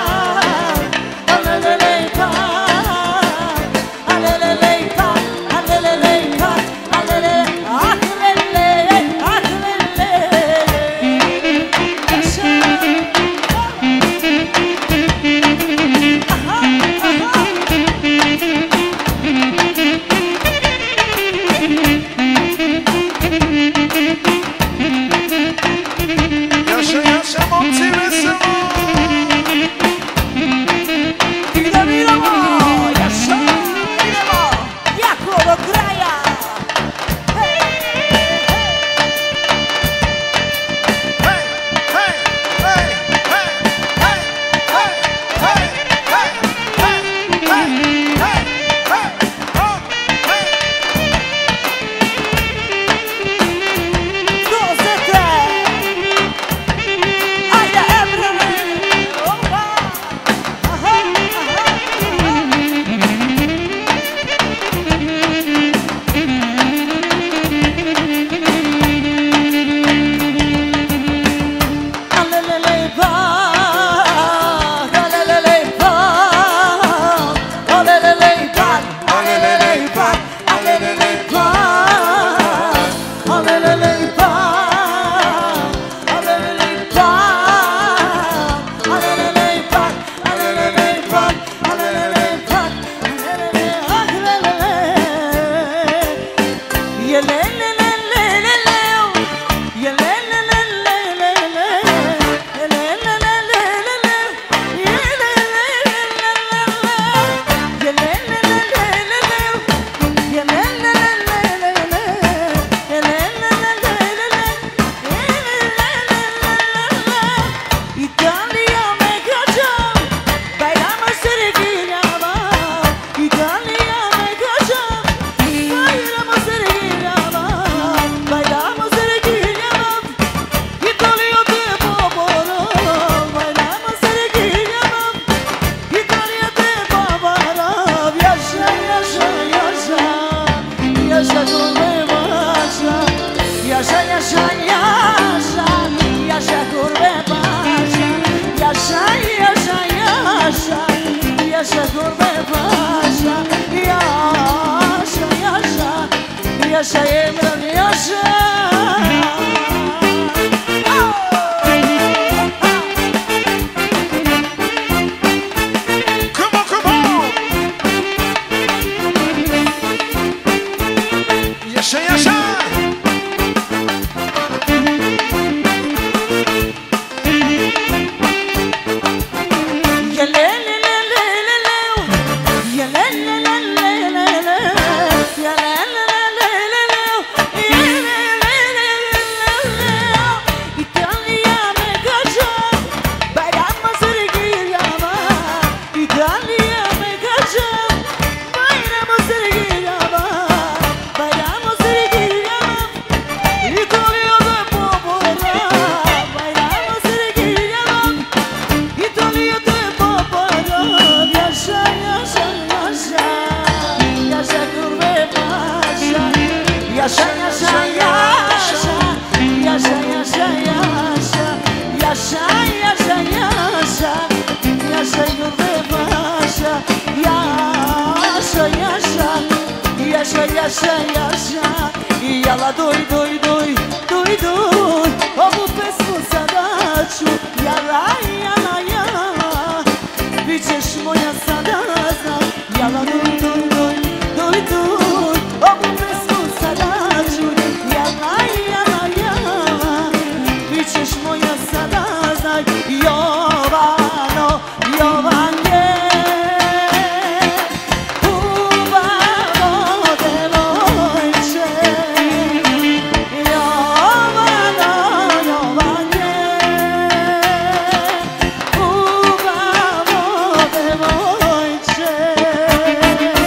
alelele pan. Yaşa Emran yaşa. Come on, come on. Yaşa yaşa. Yaşa yaşa yaşa, yaşa yaşa yaşa, yaşa yaşa yaşa, yaşa gurbe başa, yaşa yaşa, yaşa yaşa yaşa, jala duj duj duj, duj duj, ovu pesmu sada ću, jala jala jala, bit ćeš moja sada znam, jala duj duj duj, duj duj, ovu pesmu sada ću, jala jala jala, bit ćeš moja sada znaj, Jovano, Jovanje, ubavo devojče, Jovano, Jovanje, ubavo devojče.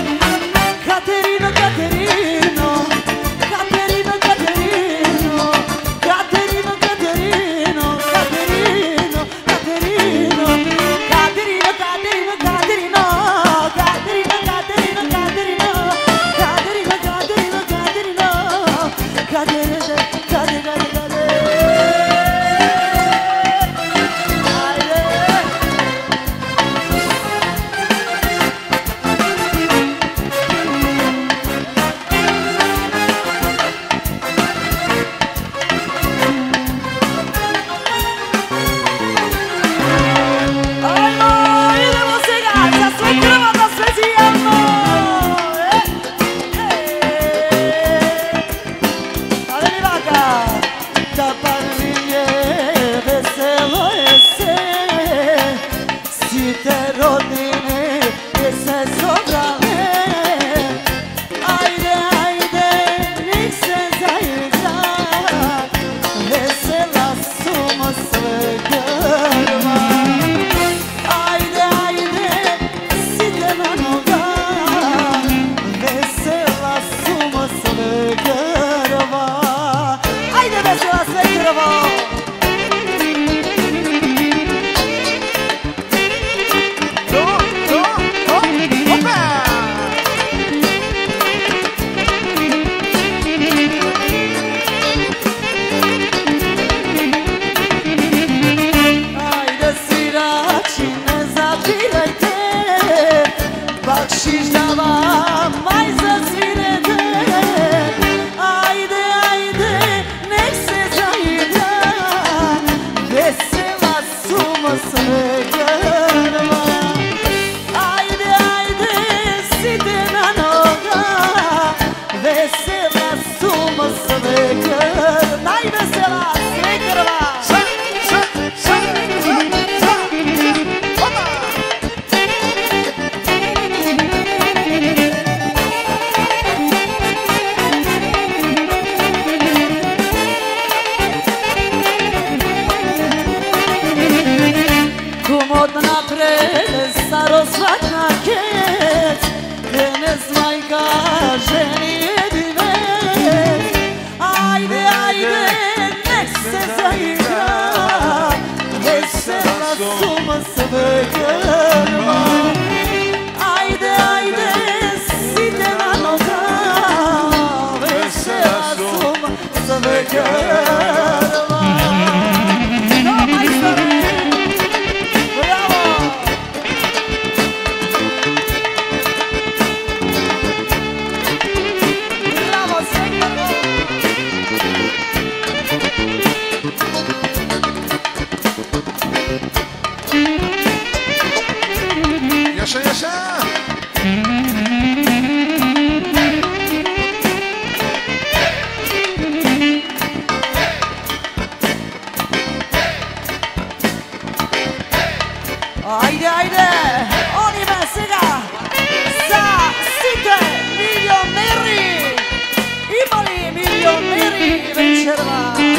vekerma. Ajde, ajde, site na nogama, vesela sum za vekerma. No, majstore, bravo! Bravo, sekako! Yaşa yaşa. Ajde, ajde, on ima сега za site milioneri. Ima li milioneri večerva?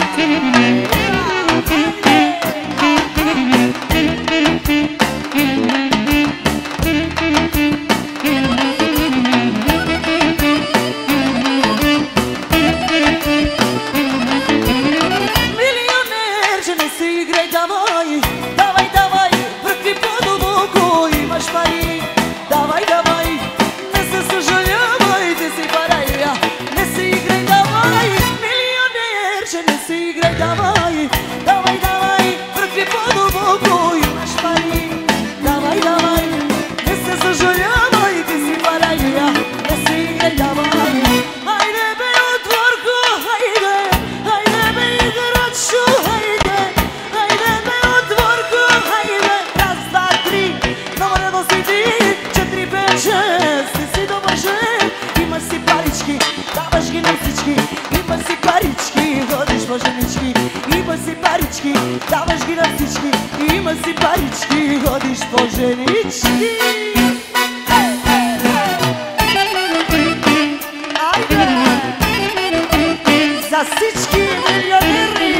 Milioner, žene se igraj, davaj, davaj, davaj, vrti pod obuku, imaš pari, davaj, davaj, ne se sažaljavaj, ti si paraja, ne se igraj, davaj, milioner, žene se igraj, davaj, davaj, davaj, vrti pod obuku, imaš pari, davaj, davaj, ne se sažaljavaj, ti si paraja, ne se igraj, davaj, ajde be otvorko, ajde, ajde be igraču, ajde, ajde be otvorko, ajde, raz, dva, tri, dobro nosi ti, četiri, pet, šest, ti si domažen, imaš si parički, davaš gi nosički, imaš si parički, hodiš po ženički, imaš si parički, davaš gi nosički, imaš si parički, hodiš po ženički. Ej, ej, ej. Ajde, za всички милионери.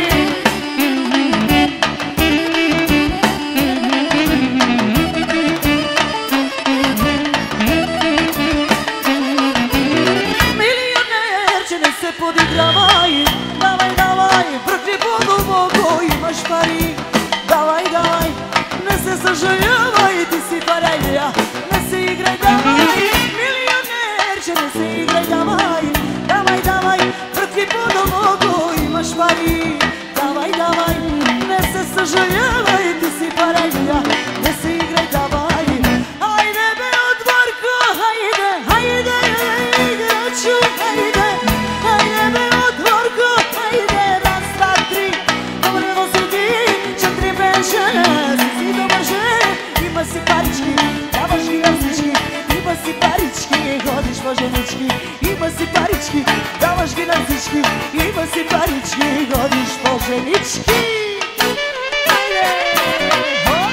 Milioner, че не се подигравай, давай, давай, бръкни по-дълбоко, имаш пари, давай, давай, не се съжалявай, ти си парая, не се играй, давай, милионер, че не се играй, давай, давай, давай, бръкни по-дълбоко, имаш пари, давай, давай, не се съжалявай, ти си парая, не се играй, давай, айде бе отвърко, айде, айде, играчу, айде, айде бе отвърко, айде, раз, два, три, добре носи ти, четири, пет, шест, си добър жен, има си парички, даваш ги на всички, има си парички, ходиш по женички, има си парички, даваш ги на всички, има си парички, ходиш по женички. Айде! Хоп!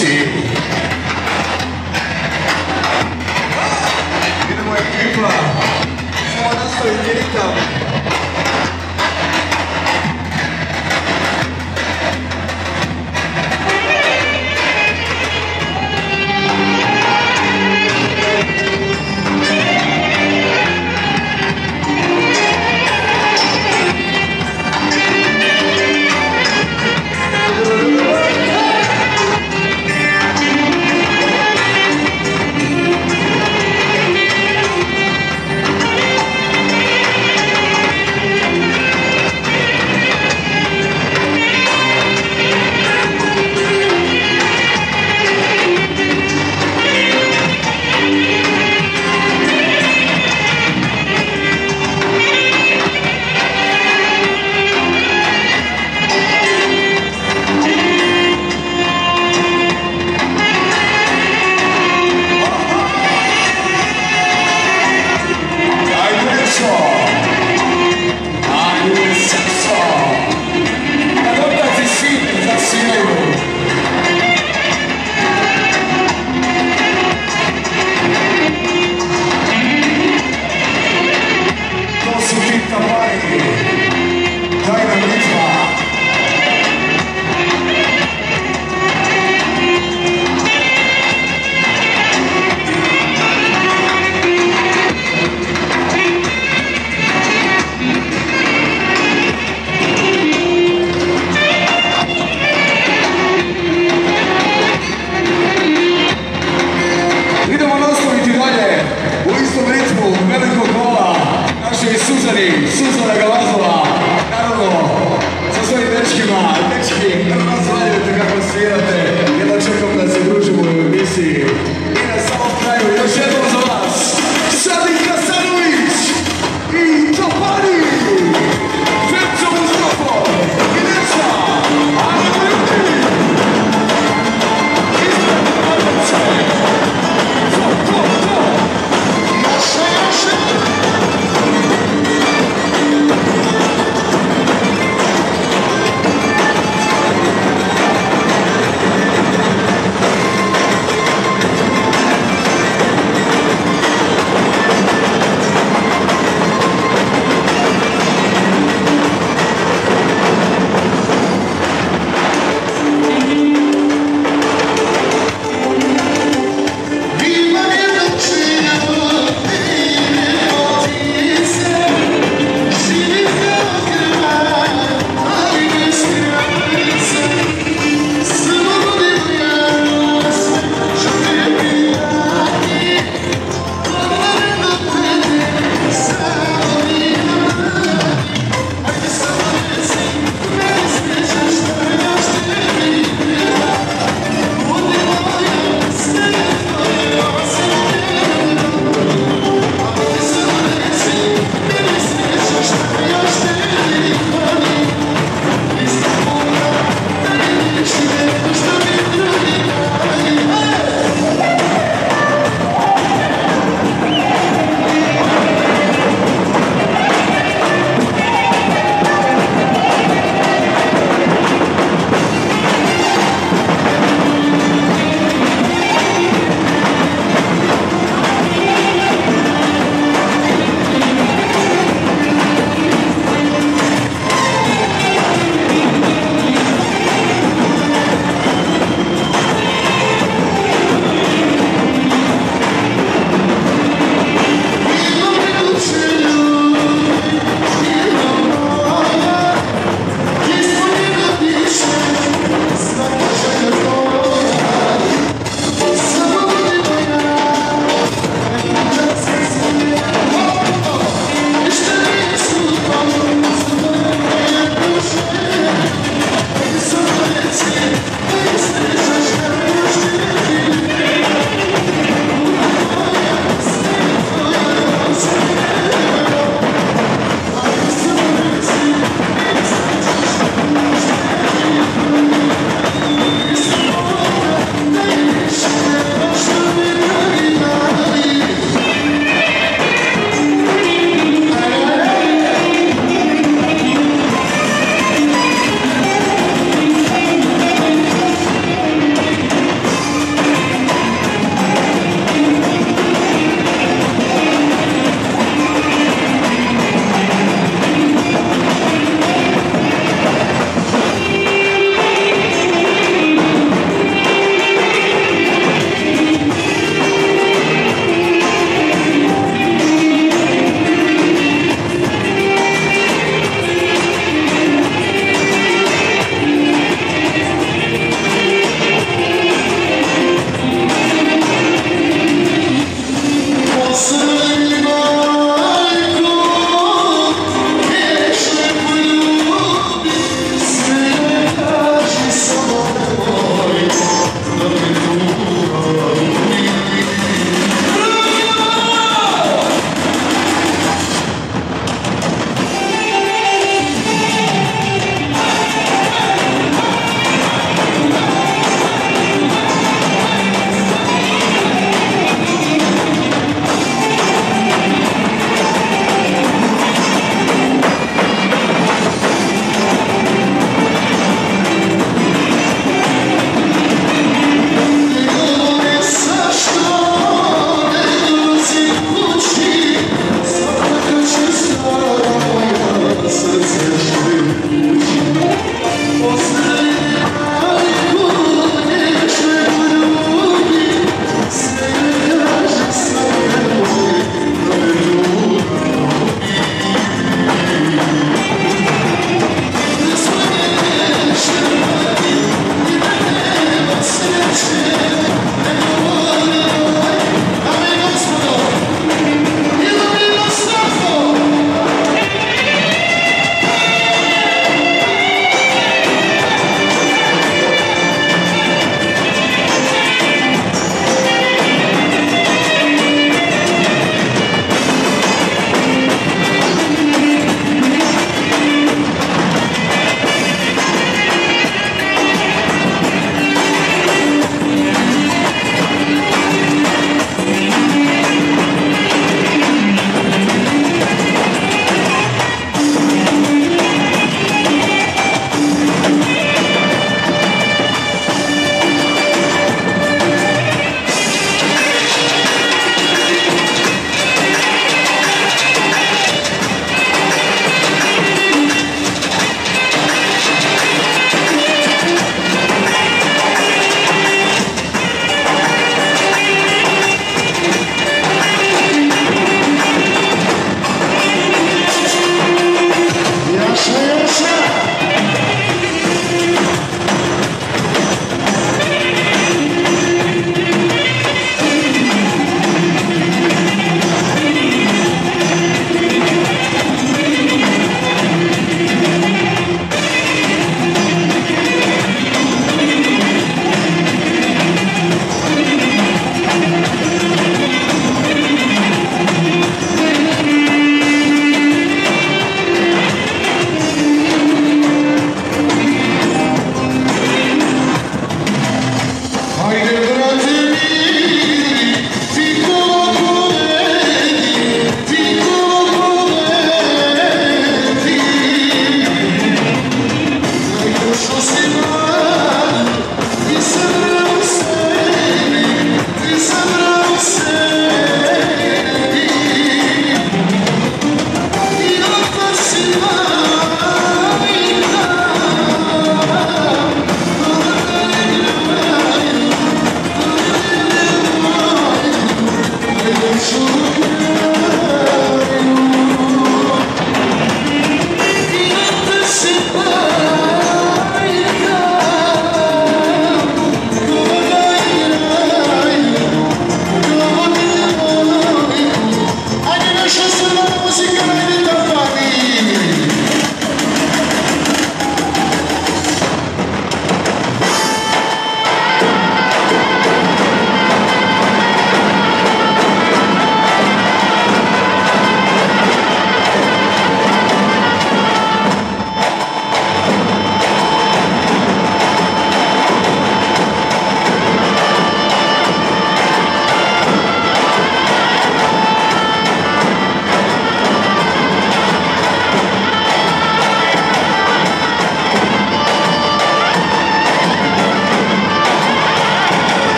oči. Idemo ekipa, samo nastaviti ritam.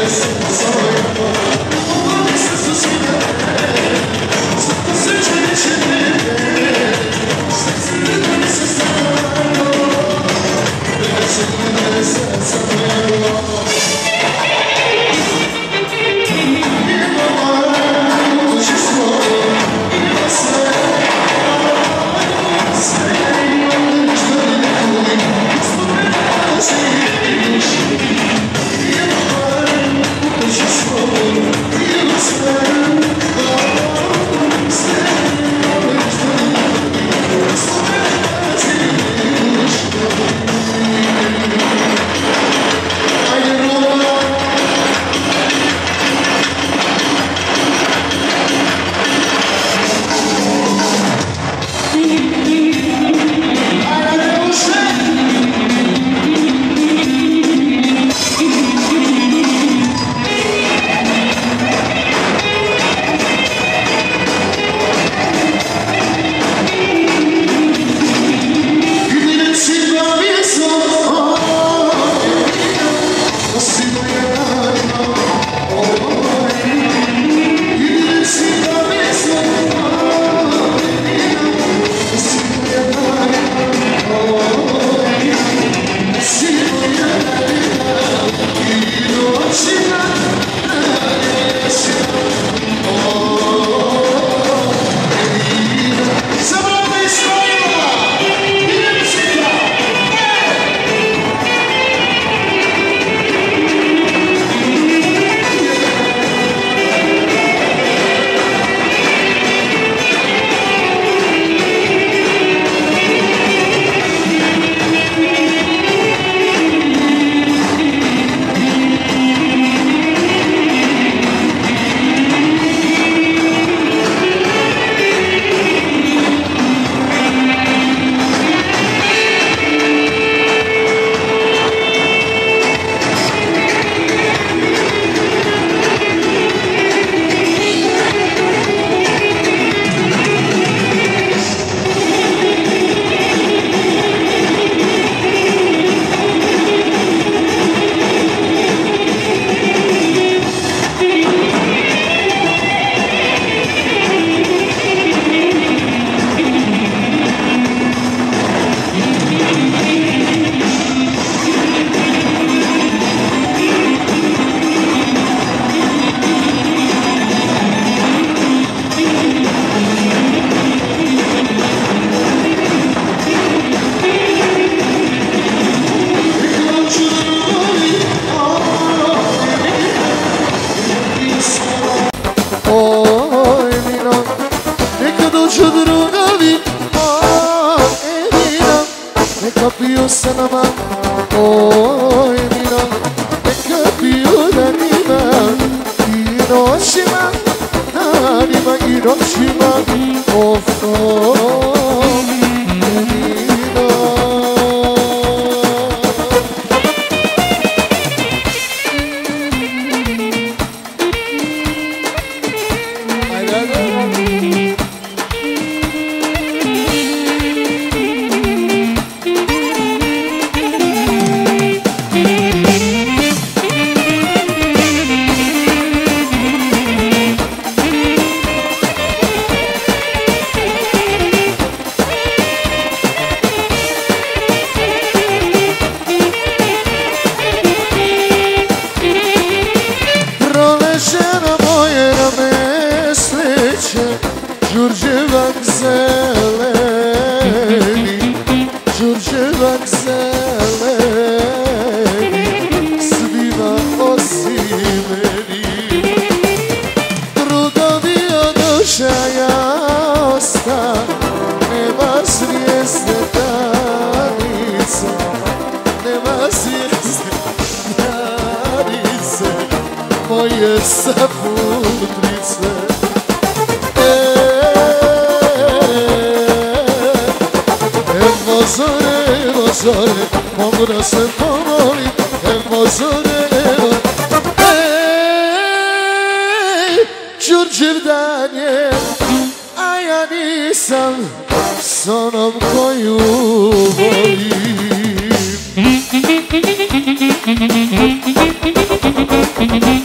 Thank you.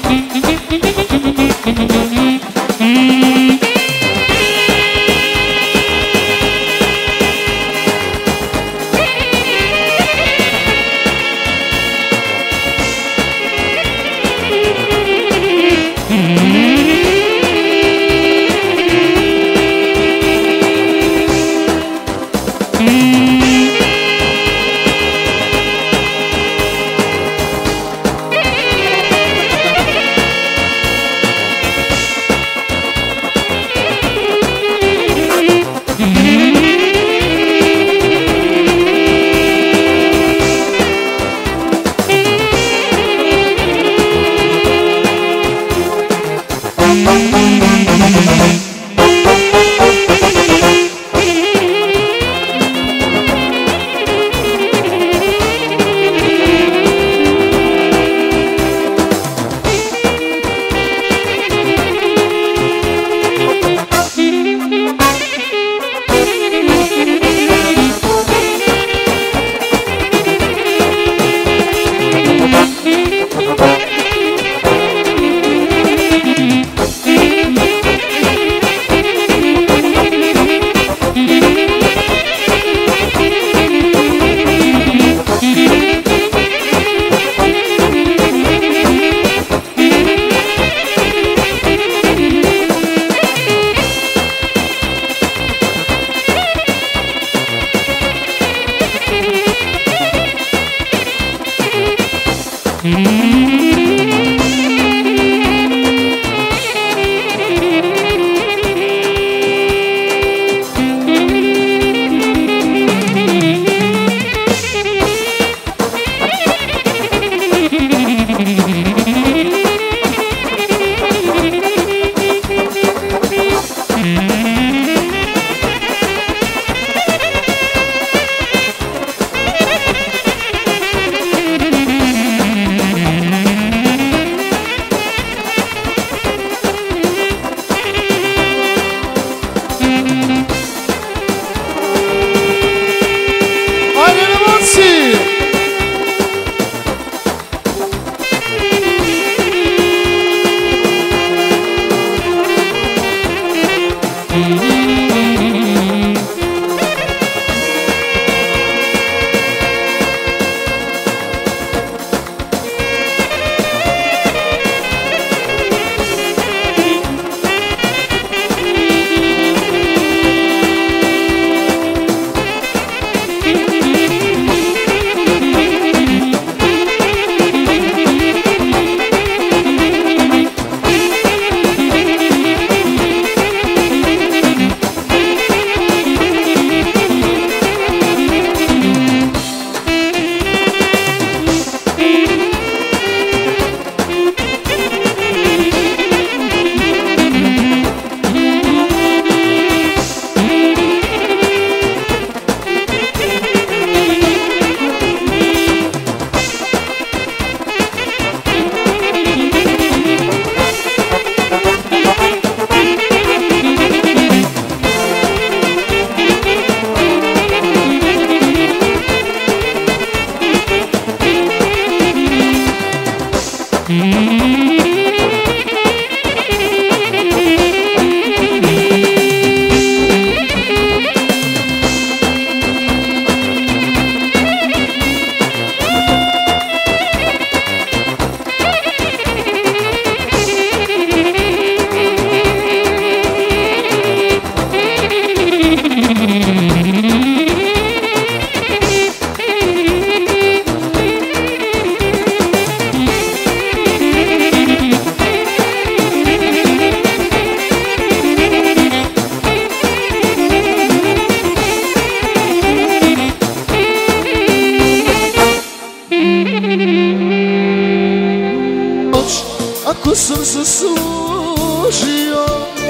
Ako sam zaslužio,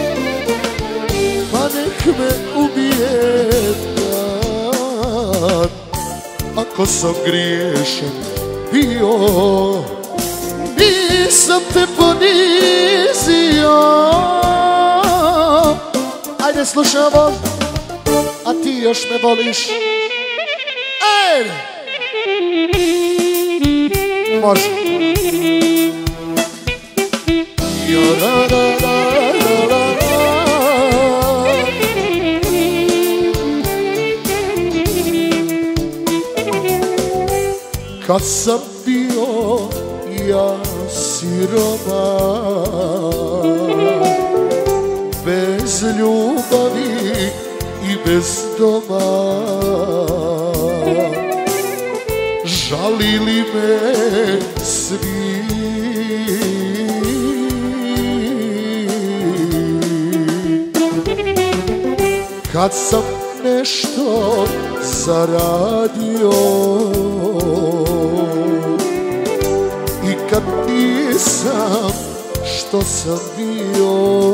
pa nek me ubije dan. Ako sam griješan bio, nisam te ponizio. Ajde slušamo, a ti još me voliš. Ajde! Može. Kad sam bio ja siroman, bez ljubavi i bez doma, žalili me svi. Kad sam nešto zaradio i kad nisam što sam bio,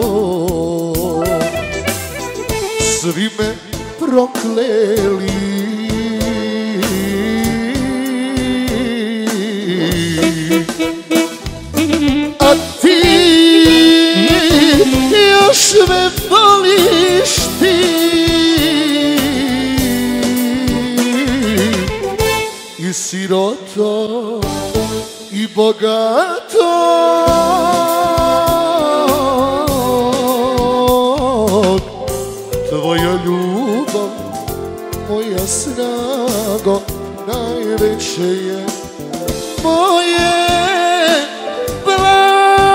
svi me prokleli. A ti još me voliš ti i siroto i bogato. Tvoja ljubav, moja snago, najveće je moje blago.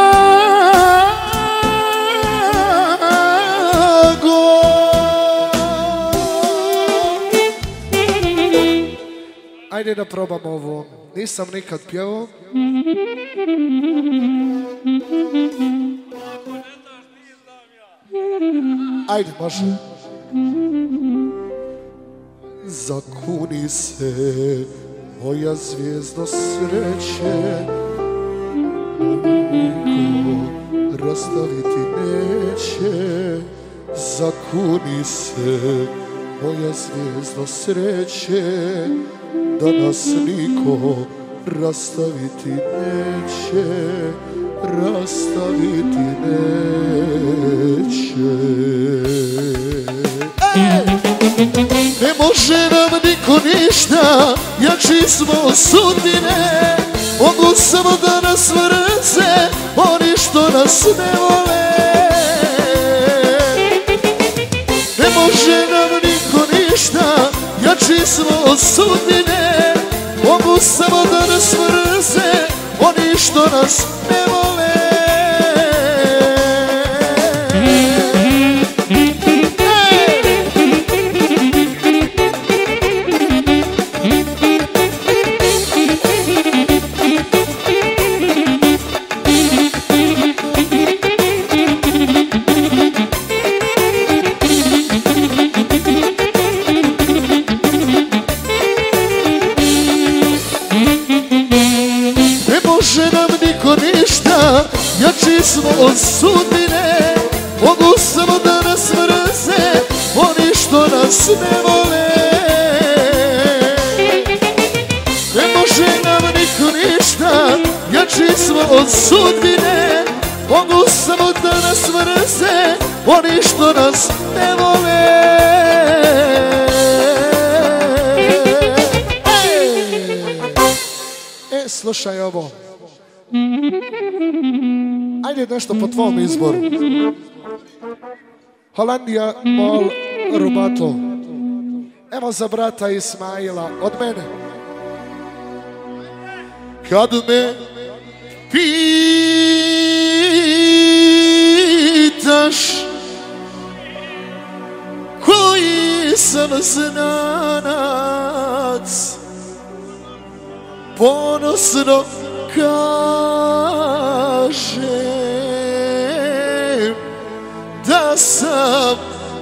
Ajde da probamo ovo, nisam nikad pjevao. Ajde, može. Zakuni se, moja zvijezdo sreće, niko rastaviti neće. Zakuni se, moja zvijezdo sreće, da nas niko rastaviti neće, rastaviti neće. Ej! Ne može nam niko ništa, jači smo od sudbine. Mogu samo da nas mrze oni što nas ne vole. Ne može nam niko ništa, jači smo od sudbine. Mogu samo da nas mrze oni što nas ne vole. Jači smo od sudbine, mogu samo da nas mrze oni što nas ne vole. Ne može nam niko ništa, jači smo od sudbine, mogu samo da nas mrze oni što nas ne vole. E, slušaj ovo. Ajde nešto po tvom izboru. Holandija, Mol, Rubato. Evo za brata Ismaila, od mene. Kad me pitaš koji sam znanac, ponosno kažem da sam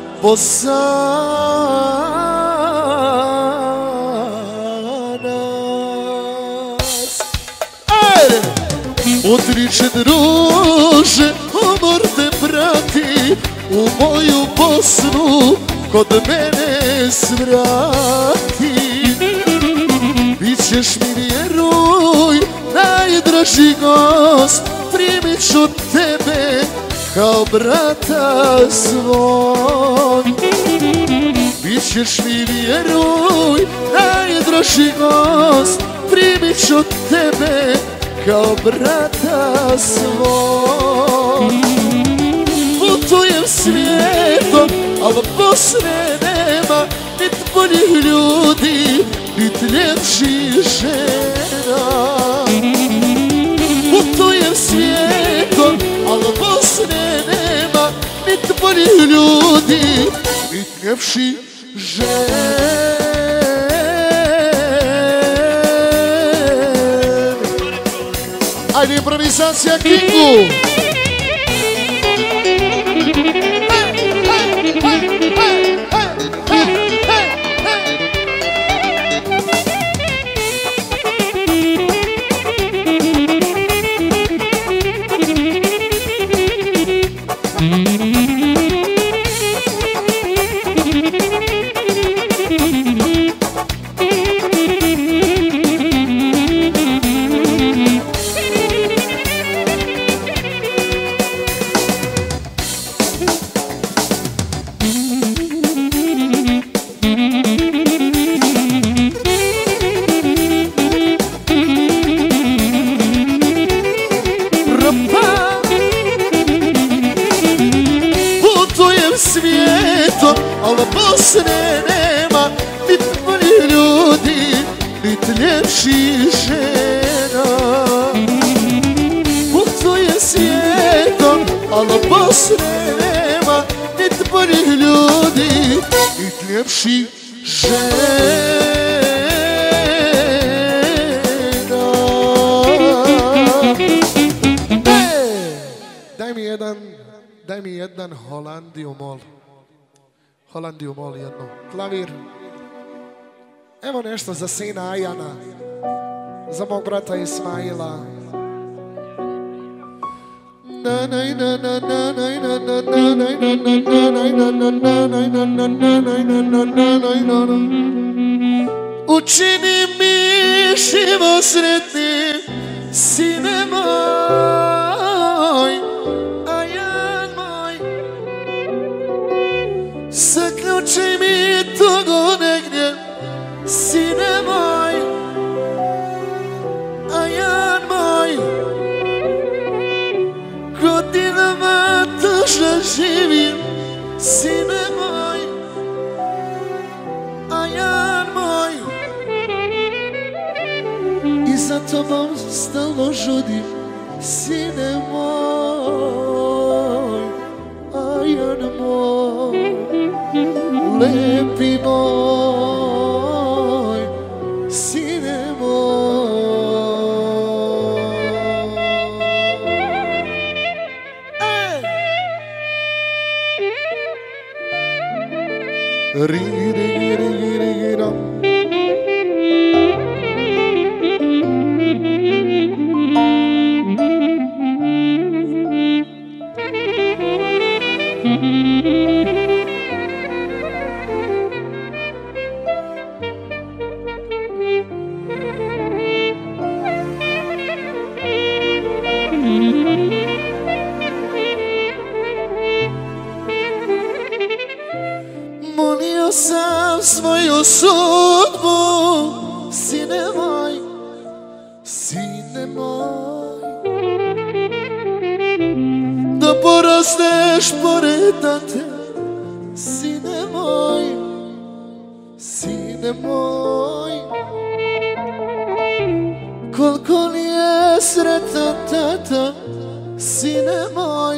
Bosanac. Ajde! Otriče druže, umor te prati, u moju Bosnu kod mene svrati. Bićeš mi, vjeruj, najdraži gost, primit ću tebe kao brata svoj. Bićeš mi, vjeruj, najdraži gost, primit ću tebe kao brata svoj. Putujem svijetom, al Bosne nema, nit boljih ljudi, nit ljepših žena. Putujem svijetom, al Bosne nema, nit boljih ljudi, nit ljepših žena. Ajde improvizacija Kingu! Bosne nema, nit boljih ljudi, nit ljepših žena. Putujem svijetom, al Bosne nema, nit boljih ljudi, nit ljepših žena. Daj mi jedan, daj mi jedan Holandiju, mol. Holandiju moli jedno. Klavir. Evo nešto za sina Ajana. Za mog brata Ismaila. Učini mi život sretnim, sine moj, Ajan moj. Zaključaj mi tugu negdje, sine moj, Ajan moj. Godinama tužno živim, sine moj, Ajan moj. I za tobom stalno žudim, sine moj, Ajan moj. Lepi moj, sine moj. Rigi, rigi, rigi, rigi, ram. Molio sam svoju sudbu, sine moj, sine moj. odrasteš pored tate, sine moj, sine moj. Koliko nije sretan tata, sine moj,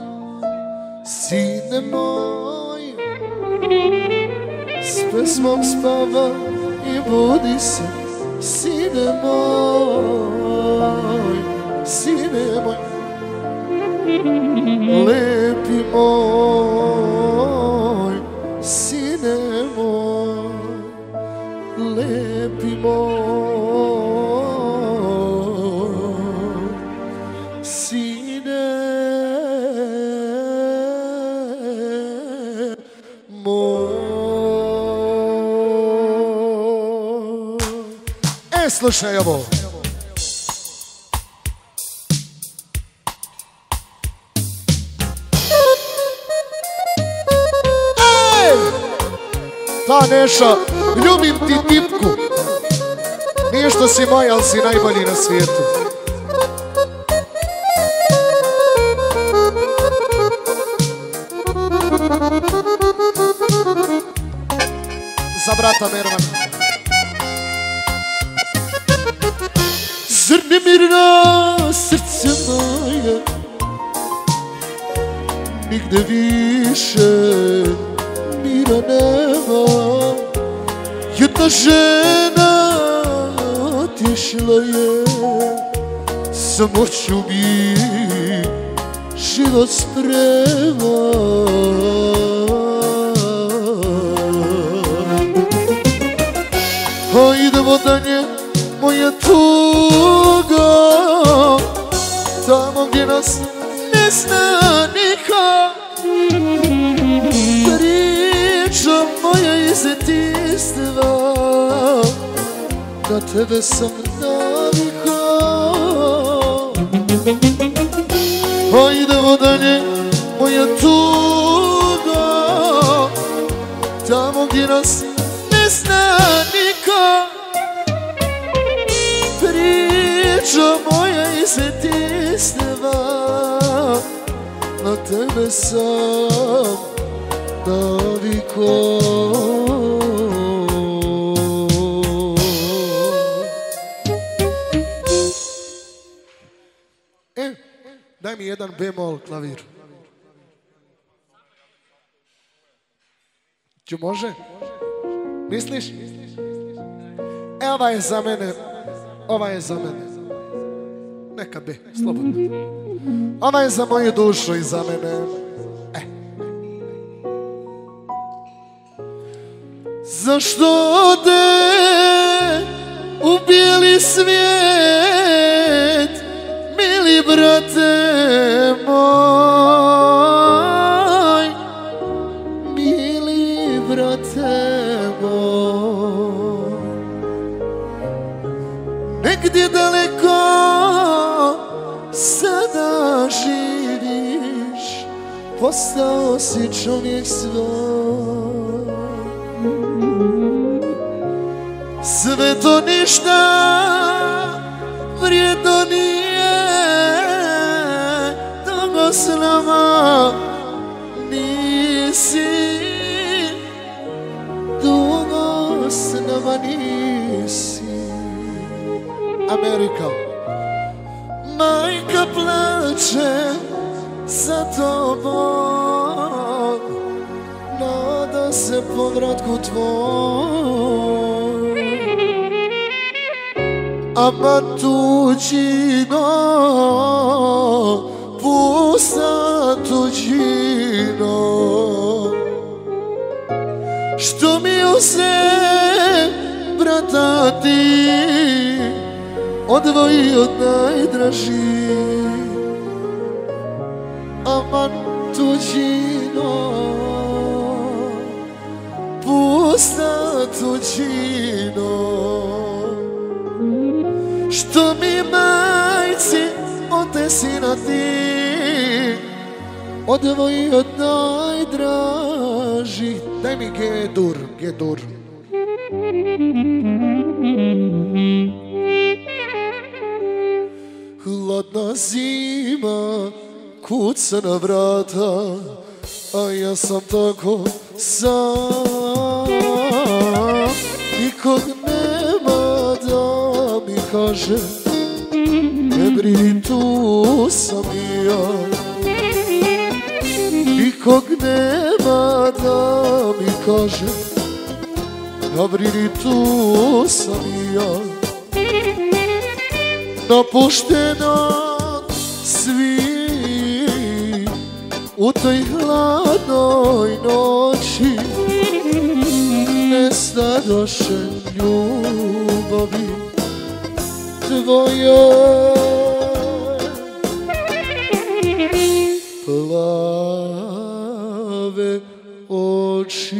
sine moj. S pesmom spava i budi se, sine moj, sine moj. Lepi moj, sine moj, lepi moj, sine moj. E, slušaj ovo. Ta Neša, ljubim ti tipku. Nije što si moj, ali si najbolji na svijetu. Za brata Mervan. Zar ne mirna srce moje, nigde više mira nema. Jedna žena otišla je, samoću mi život sprema. A idemo dalje, moja tuga, tamo gdje nas ne zna niko. Priča moja iz detinjstva, na tebe sam navikao. A idemo dalje, moja tuga, tamo gdje nas ne zna niko. Priča moja iz detinjstva, na tebe sam navikao. E, daj mi jedan bemol klavir. Ću može? Misliš? E, ova je za mene. Ova je za mene. Neka be, slobodno. Ova je za moju dušu i za mene. E. Zašto ode u bijeli svijet, mili brate moj, mili brate moj. Negdje daleko sada živiš, postao si čovjek svoj. Sve to ništa vrijedno nije, dugo s nama nisi, dugo s nama nisi. Amerika. Majka plače za tobom, nada se povratku tvoj. Ama tuđino, pusta tuđino, što mi uze brata ti odvoji od najdražih. Aman tuđino, pusta tuđino, što mi majci od sina ti odvoji od najdražih. Daj mi G-dur, G-dur. Hladna zima kuca na vrata, a ja sam tako sam. Nikog nema da mi kaže, ne brini, tu sam i ja. Nikog nema da mi kaže, ne brini, tu sam i ja. Napuštena svi u toj hladnoj noći, nestadoše ljubavi tvoje plave oči.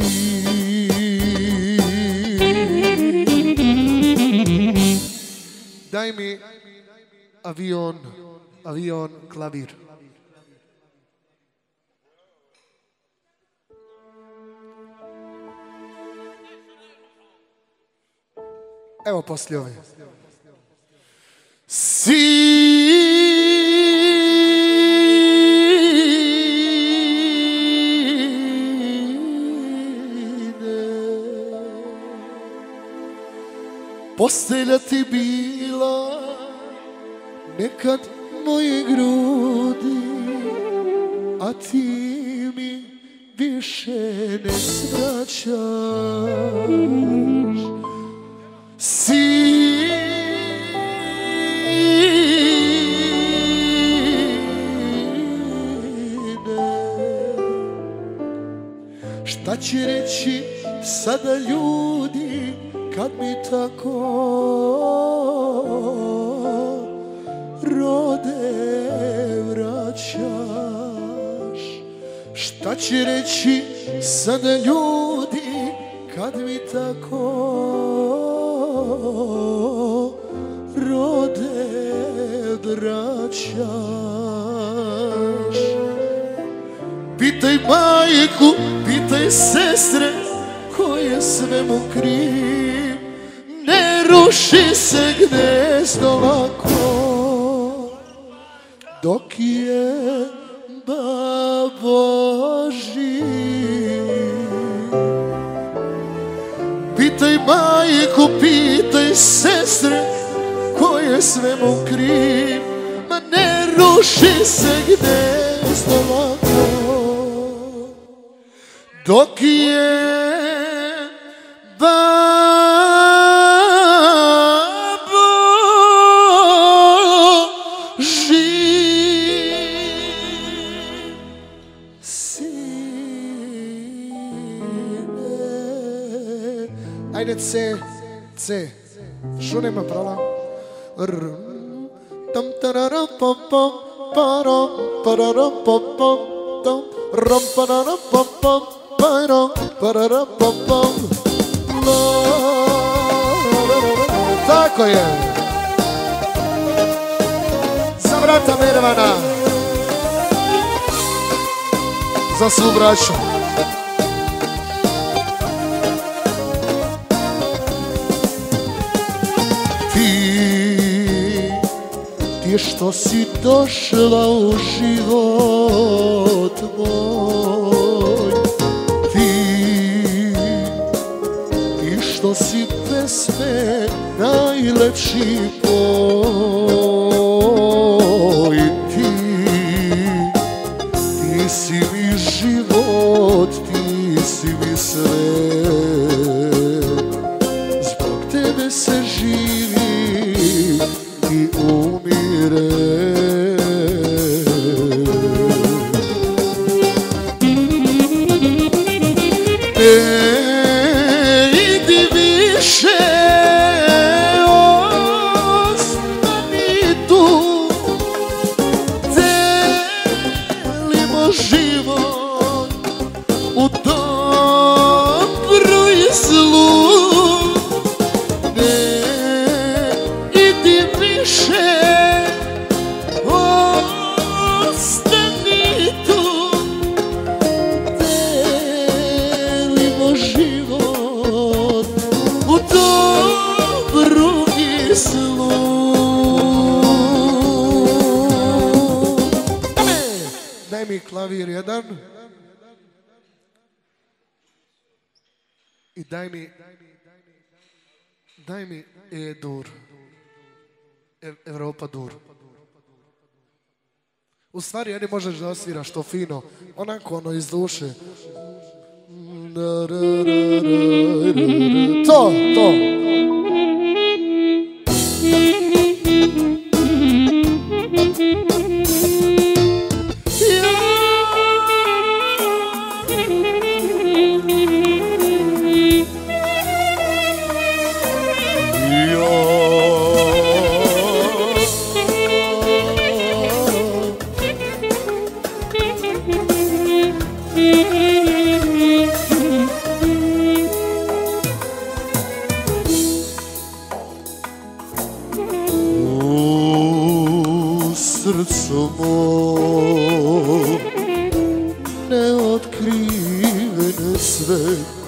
Daj mi avion, avion, klavir. Evo poslije ove. Postelja ti bila nekad moje grudi, a ti mi više ne svraćaš. Sine, šta će reći sada ljudi kad mi tako rode vraćaš? Šta će reći sada ljudi kad mi tako rode vraćaš? Pitaj majku, pitaj sestre, ko je svemu kriv. Ne ruši se gnezdo lako dok je babo živ. Pitaj majku, pitaj sestre, ko je svemu kriv. Ma ne ruši se gnezdo lako dok je babo živ. Sine. Ajde C, C. Što nema prala? Tam tararam pom pom param pararam pom pom tam ram pararam pom pom param pararam pom pom. Tako je. Za brata Mervana, za svu braću. Ti što si došla u život moj, ti, ti što si pesme najlepši poj, ti, ti si mi život, ti si mi sve, zbog tebe se živi i umire. Ne idi više, ostani mi klavir jedan. I daj mi, daj mi E-dur. Evropa dur. U stvari, ja ne možeš da osviraš to fino, onako ono iz duše. To, to. Srcu mom neotkriven sve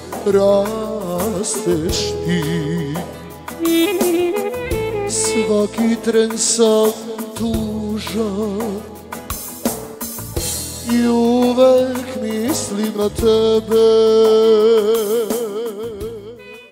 rasteš ti. Svaki tren sam tužan i uvek mislim na tebe.